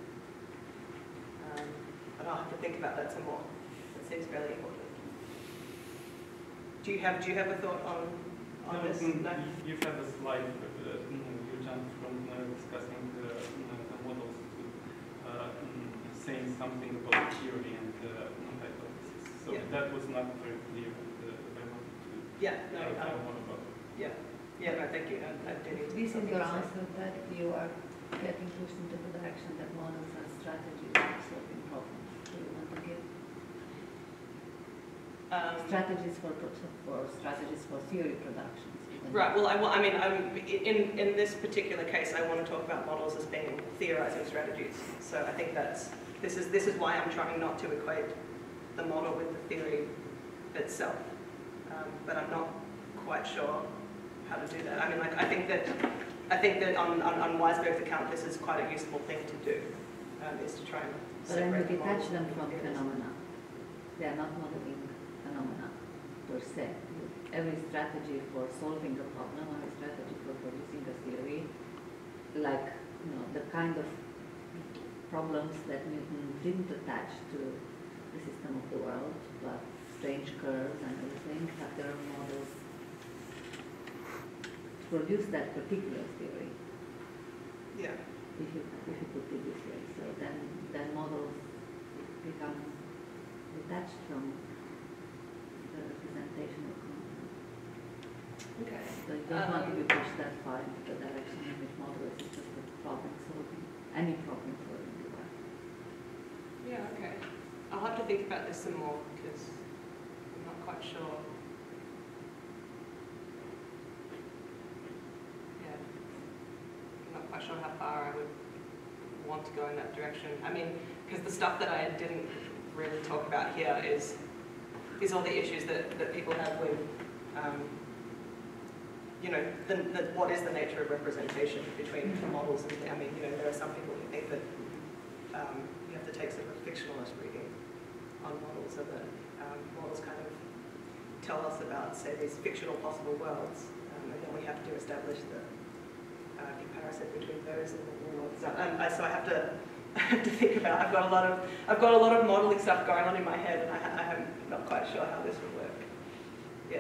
B: Um, but I'll have to think about that some more. It seems fairly important. Do you have Do you have a thought on on
C: No,
B: this?
C: mm,
B: No?
C: You have a slide, uh, mm, you jumped from uh, discussing the, mm, the models to uh, mm, saying something about theory and uh, hypothesis. So
B: Yeah.
C: that was not very clear. And, uh, I wanted to
B: Yeah. No.
C: clarify
B: Um,
C: more about it.
B: yeah. Yeah. No. Thank you. I, I do need to.
A: This is
B: something
A: your
B: to say.
A: answer that you are getting pushed into the direction that models are strategies for solving problems. Do you want to give
B: Um,
A: strategies for, pro- for strategies for theory productions? even?
B: Right. Well, I, wa- I mean, I'm, in in this particular case, I want to talk about models as being theorizing strategies. So I think that's this is this is why I'm trying not to equate the model with the theory itself. Um, but I'm not quite sure how to do that. I mean, like I think that I think that on on, on Weisberg's account, this is quite a useful thing to do. Um, is to try and
A: But then
B: separate
A: you
B: the
A: detach
B: models
A: them
B: the
A: from
B: theories.
A: phenomena. They are not modeling phenomena per se. Every strategy for solving a problem, every strategy for producing a theory, like you know, the kind of problems that Newton didn't attach to the system of the world, but strange curves and everything, have their own models to produce that particular theory.
B: Yeah.
A: If you, if you put it this way. So then, then models become detached from the representational content.
B: Okay.
A: So you don't want to be
B: Um,
A: pushed that far into the direction in which models is just a problem solving, any problem solving device.
B: Yeah, okay. I'll have to think about this some more because I'm not quite sure. Yeah, I'm not quite sure how far I would want to go in that direction. I mean, because the stuff that I didn't really talk about here is is all the issues that, that people have with, um, you know, the, the, what is the nature of representation between models and, I mean, you know, there are some people who think that um, you have to take sort of a fictionalist reading on models, and that um, models kind of tell us about, say, these fictional possible worlds, um, and then we have to establish the uh, comparison between those and the real world. So, um, I, so I have to, I have to think about. I've got a lot of, I've got a lot of modeling stuff going on in my head, and I, I am not quite sure how this would work. Yeah.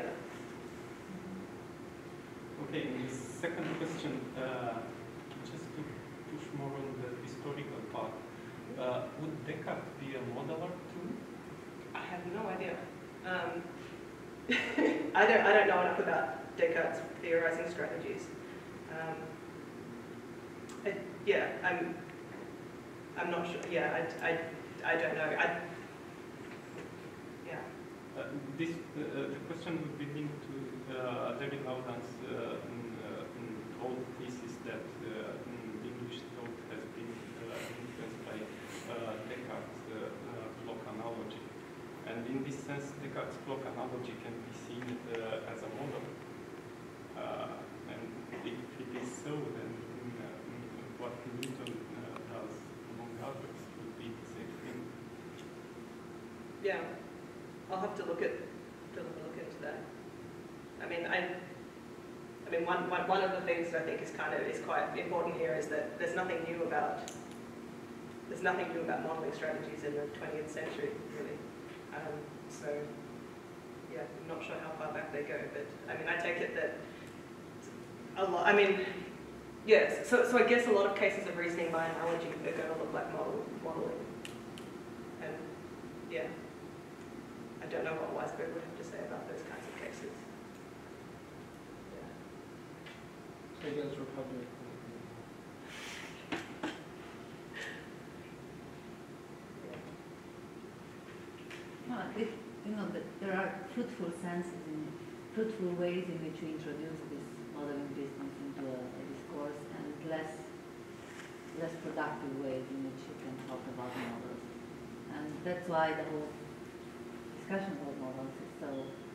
C: Okay, and the second question, uh, just to push more on the historical part, uh, would Descartes be a modeler too?
B: I have no idea. Um, I don't. I don't know enough about Descartes' theorizing strategies. Um, I, yeah, I'm. I'm not sure. Yeah, I. I, I don't know. I. Yeah.
C: Uh, this uh, the question would be linked to uh, David Laudon's uh, in, uh, in old thesis that uh, in in this sense, Descartes' clock analogy can be seen uh, as a model. Uh, and if it is so, then uh, what Newton uh, does, among others, would be the same thing.
B: Yeah, I'll have to look at to look into that. I mean, I. I mean, one, one, one of the things that I think is kind of is quite important here is that there's nothing new about there's nothing new about modelling strategies in the twentieth century, really. Um, so, yeah, I'm not sure how far back they go, but I mean, I take it that a lot. I mean, yes. So, so I guess a lot of cases of reasoning by analogy are going to look like model modelling, and yeah, I don't know what Weisberg would have to say about those kinds of cases.
D: Hegel's Republic.
A: No, it, you know, the, there are fruitful senses, in fruitful ways in which we introduce this modeling business into a, a discourse, and less, less productive ways in which you can talk about models. And that's why the whole discussion about models is so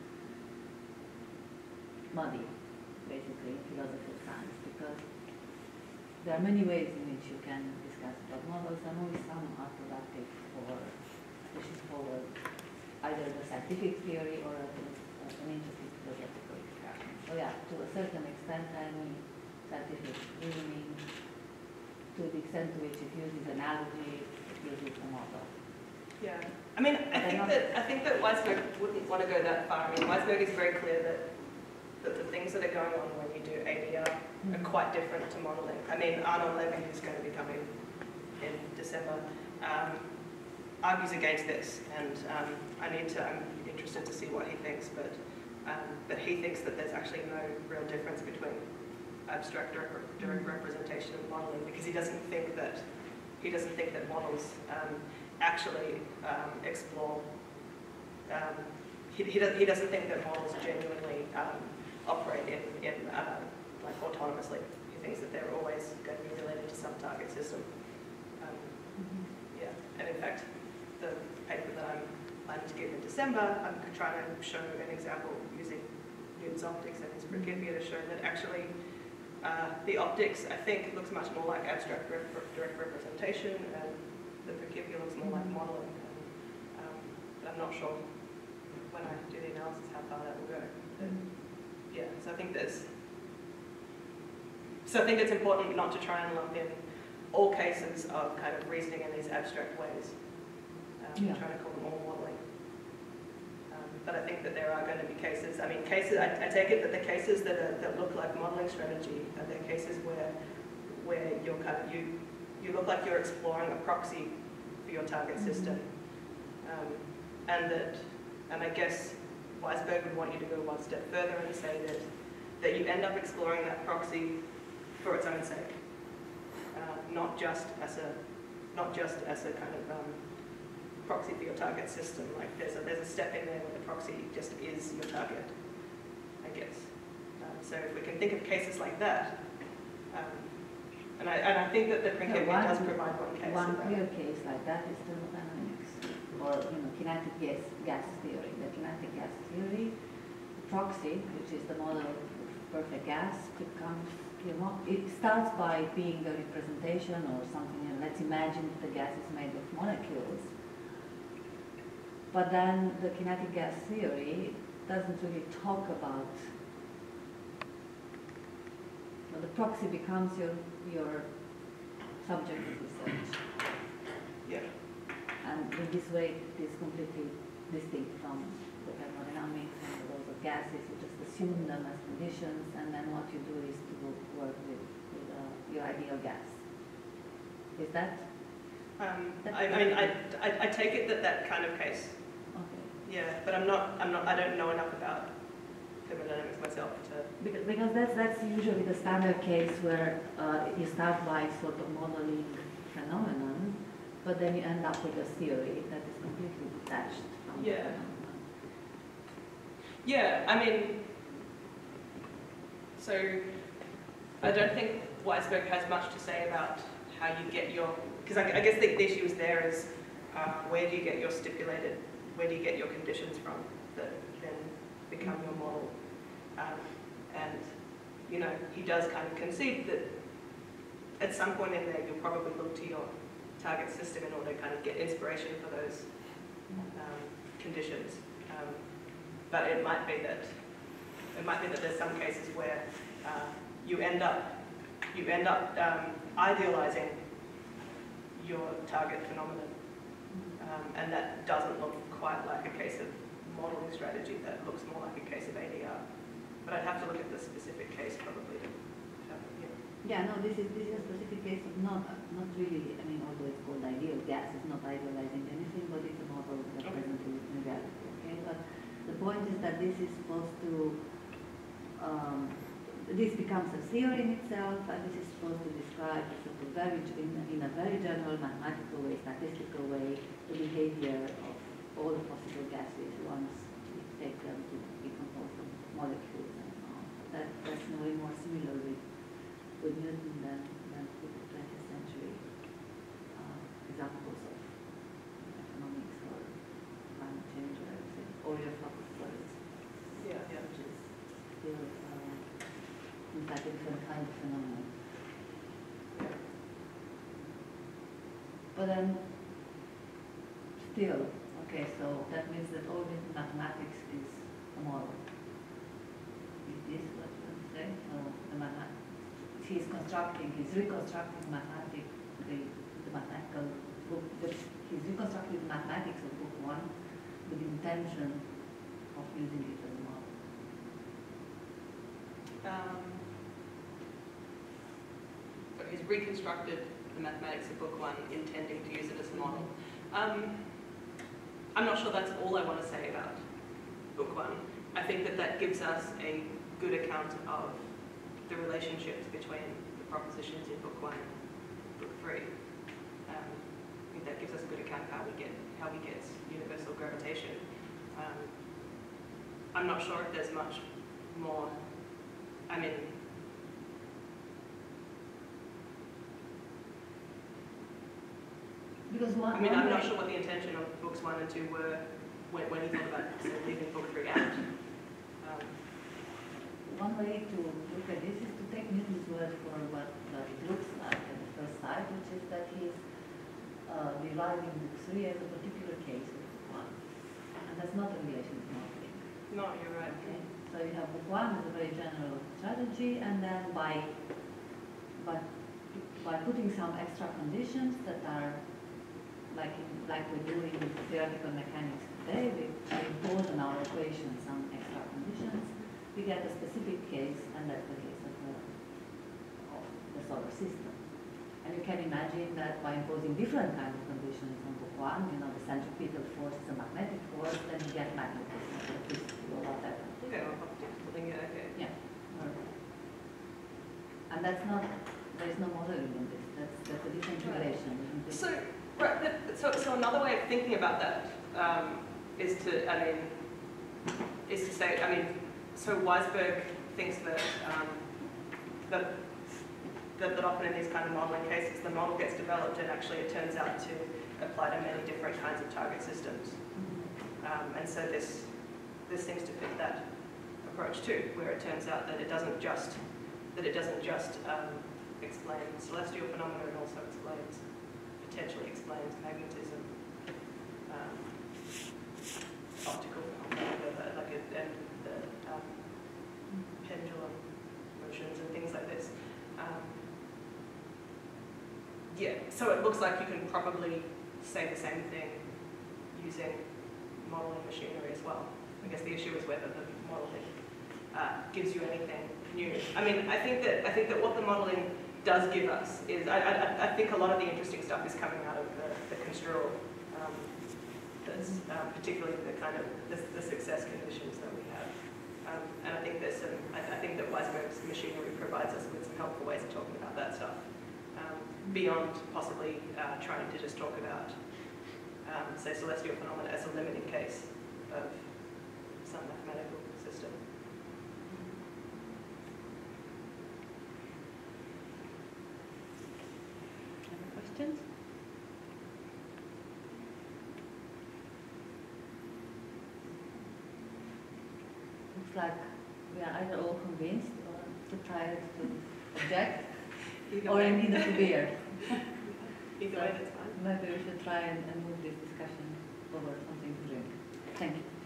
A: muddy, basically, in philosophy of science, because there are many ways in which you can discuss about models, and only some are productive for pushing forward either the scientific theory or at least uh, an interesting philosophical discussion. So yeah, to a certain extent, I mean, scientific reasoning, to the extent to which it uses analogy, it uses a model.
B: Yeah, I mean, I think that I think that Weisberg wouldn't want to go that far. I mean, Weisberg is very clear that that the things that are going on when you do A D R mm-hmm. are quite different to modelling. I mean, Arnaud Levy, who's going to be coming in December, um, argues against this, and um, I need to. I'm interested to see what he thinks, but um, but he thinks that there's actually no real difference between abstract direct, direct representation and modelling, because he doesn't think that he doesn't think that models um, actually um, explore. Um, he, he, does, he doesn't think that models genuinely um, operate in, in uh, like autonomously. He thinks that they're always going to be related to some target system. Um,
A: Mm-hmm.
B: yeah, and in fact, the paper that I'm planning to give in December, I'm trying to show an example using Newton's optics and his Principia to show that actually uh, the optics, I think, looks much more like abstract direct, direct representation, and the Principia looks more like modelling. And, um, but I'm not sure when I do the analysis how far that will go. But, yeah, so I think there's, so I think it's important not to try and lump in all cases of kind of reasoning in these abstract ways. Um,
A: Yeah.
B: Trying to call them all modelling. Um, but I think that there are going to be cases, I mean, cases, I, I take it that the cases that, are, that look like modelling strategy are the cases where, where you're kind of, you, you look like you're exploring a proxy for your target system. Um, and that, and I guess Weisberg would want you to go one step further and say that, that you end up exploring that proxy for its own sake, uh, not just as a, not just as a kind of um, proxy for your target system. Like there's a there's a step in there where the proxy just is your target, I guess. Um, so if we can think of cases like that, um, and I and I think that the Principia
A: Yeah,
B: does provide one case.
A: One
B: of that.
A: clear case like that is thermodynamics, or you know, kinetic gas gas theory. The kinetic gas theory, the proxy, which is the model of perfect gas, becomes, you know, it starts by being a representation or something. And let's imagine the gas is made of molecules. But then the kinetic gas theory doesn't really talk about, well, the proxy becomes your, your subject of research.
B: Yeah.
A: And in this way, it is completely distinct from the thermodynamics and the laws of gases. You just assume them as conditions, and then what you do is to work with, with uh, your ideal gas. Is that?
B: Um, I, I mean, I, I, I take it that that kind of case.
A: Okay.
B: Yeah, but I'm not. I'm not. I don't know enough about thermodynamics myself to.
A: Because, because that's that's usually the standard case where uh, you start by sort of modeling phenomenon, but then you end up with a theory that is completely detached from
B: Yeah.
A: the phenomenon.
B: Yeah, I mean, so I don't think Weisberg has much to say about how you get your, because I, I guess the, the issue is there is uh, where do you get your stipulated where do you get your conditions from that then become your model? Um, and, you know, he does kind of concede that at some point in there, you'll probably look to your target system in order to kind of get inspiration for those um, conditions. Um, but it might be that it might be that there's some cases where uh, you end up you end up um, idealizing your target phenomenon, um, and that doesn't look quite like a case of modeling strategy. That looks more like a case of A D R. But I'd have to look at the specific case probably to have, you know.
A: Yeah, no, this is this is a specific case of not not really. I mean, although it's called ideal gas, it's not idealizing anything, but it's a model that
B: Okay.
A: present in reality. Okay, but the point is that this is supposed to um, this becomes a theory in itself, and this is supposed to describe sort of very in, in a very general mathematical way, statistical way, the behavior of all the possible gases once we take them to decompose them, molecules and so on. That that's way more similar with with Newton than, than with the twentieth century uh, examples of economics or climate change or everything, or your focus was,
B: Yeah, yeah.
A: which is still uh, in fact a different kind of phenomenon.
B: Yeah.
A: But then still, okay, so that means that all this mathematics is a model. Is this what you want to say? So the mathematics. He's constructing, he's reconstructing mathematics, the, the mathematical book, the, he's reconstructing the mathematics of book one with the intention of using it as a model.
B: Um, so he's reconstructed the mathematics of book one, intending to use it as a model. Um, I'm not sure that's all I want to say about book one. I think that that gives us a good account of the relationships between the propositions in book one and book three. Um, I think that gives us a good account of how we get how we get universal gravitation. Um, I'm not sure if there's much more. I mean,
A: Because one,
B: I mean,
A: one
B: I'm not
A: way-
B: sure what the intention of books one and two were when, when he thought about say, leaving book three out. Um,
A: One way to look at this is to take Newton's word for what, what it looks like at the first sight, which is that he's uh, deriving book three as a particular case of book one. And that's not a relation with modeling.
B: no, you're right.
A: Okay? So you have book one as a very general strategy, and then by, by, by putting some extra conditions that are like, in, like we're doing with theoretical mechanics today, we impose on our equation some extra conditions. We get a specific case, and that's the case of the, of the solar system. And you can imagine that by imposing different kinds of conditions on book one, you know, the centripetal force is a magnetic force, then you get magnetism, electricity, or whatever.
B: Okay, well, something, yeah, okay.
A: Yeah. Or, and that's not, there is no modeling in this. That's, that's a different
B: Right.
A: relation. Isn't it?
B: So, right, but, so, so another way of thinking about that um, is to, I mean, is to say, I mean, so Weisberg thinks that, um, that, that that often in these kind of modeling cases, the model gets developed and actually it turns out to apply to many different kinds of target systems.
A: Mhm.
B: Um, and so this, this seems to fit that approach too, where it turns out that it doesn't just, that it doesn't just um, explain celestial phenomena, it also explains, potentially explains magnetism, um, optical phenomena, like a, and the um, pendulum motions and things like this. Um, yeah, so it looks like you can probably say the same thing using modeling machinery as well. I guess the issue is whether the modeling uh, gives you anything new. I mean, I think that I think that what the modeling does give us is, I, I, I think a lot of the interesting stuff is coming out of the, the construal, um, that's, um, particularly the kind of the, the success conditions that we have. Um, and I think there's some, I, I think that Weisberg's machinery provides us with some helpful ways of talking about that stuff, um, beyond possibly uh, trying to just talk about, um, say, celestial phenomena as a limiting case of some mathematical system.
A: Other questions? looks like we are either all convinced or too tired to object,
B: Either
A: or in
B: way,
A: need of a beer.
B: either way, that's fine.
A: Maybe we should try and, and move this discussion over something to drink. Thank you.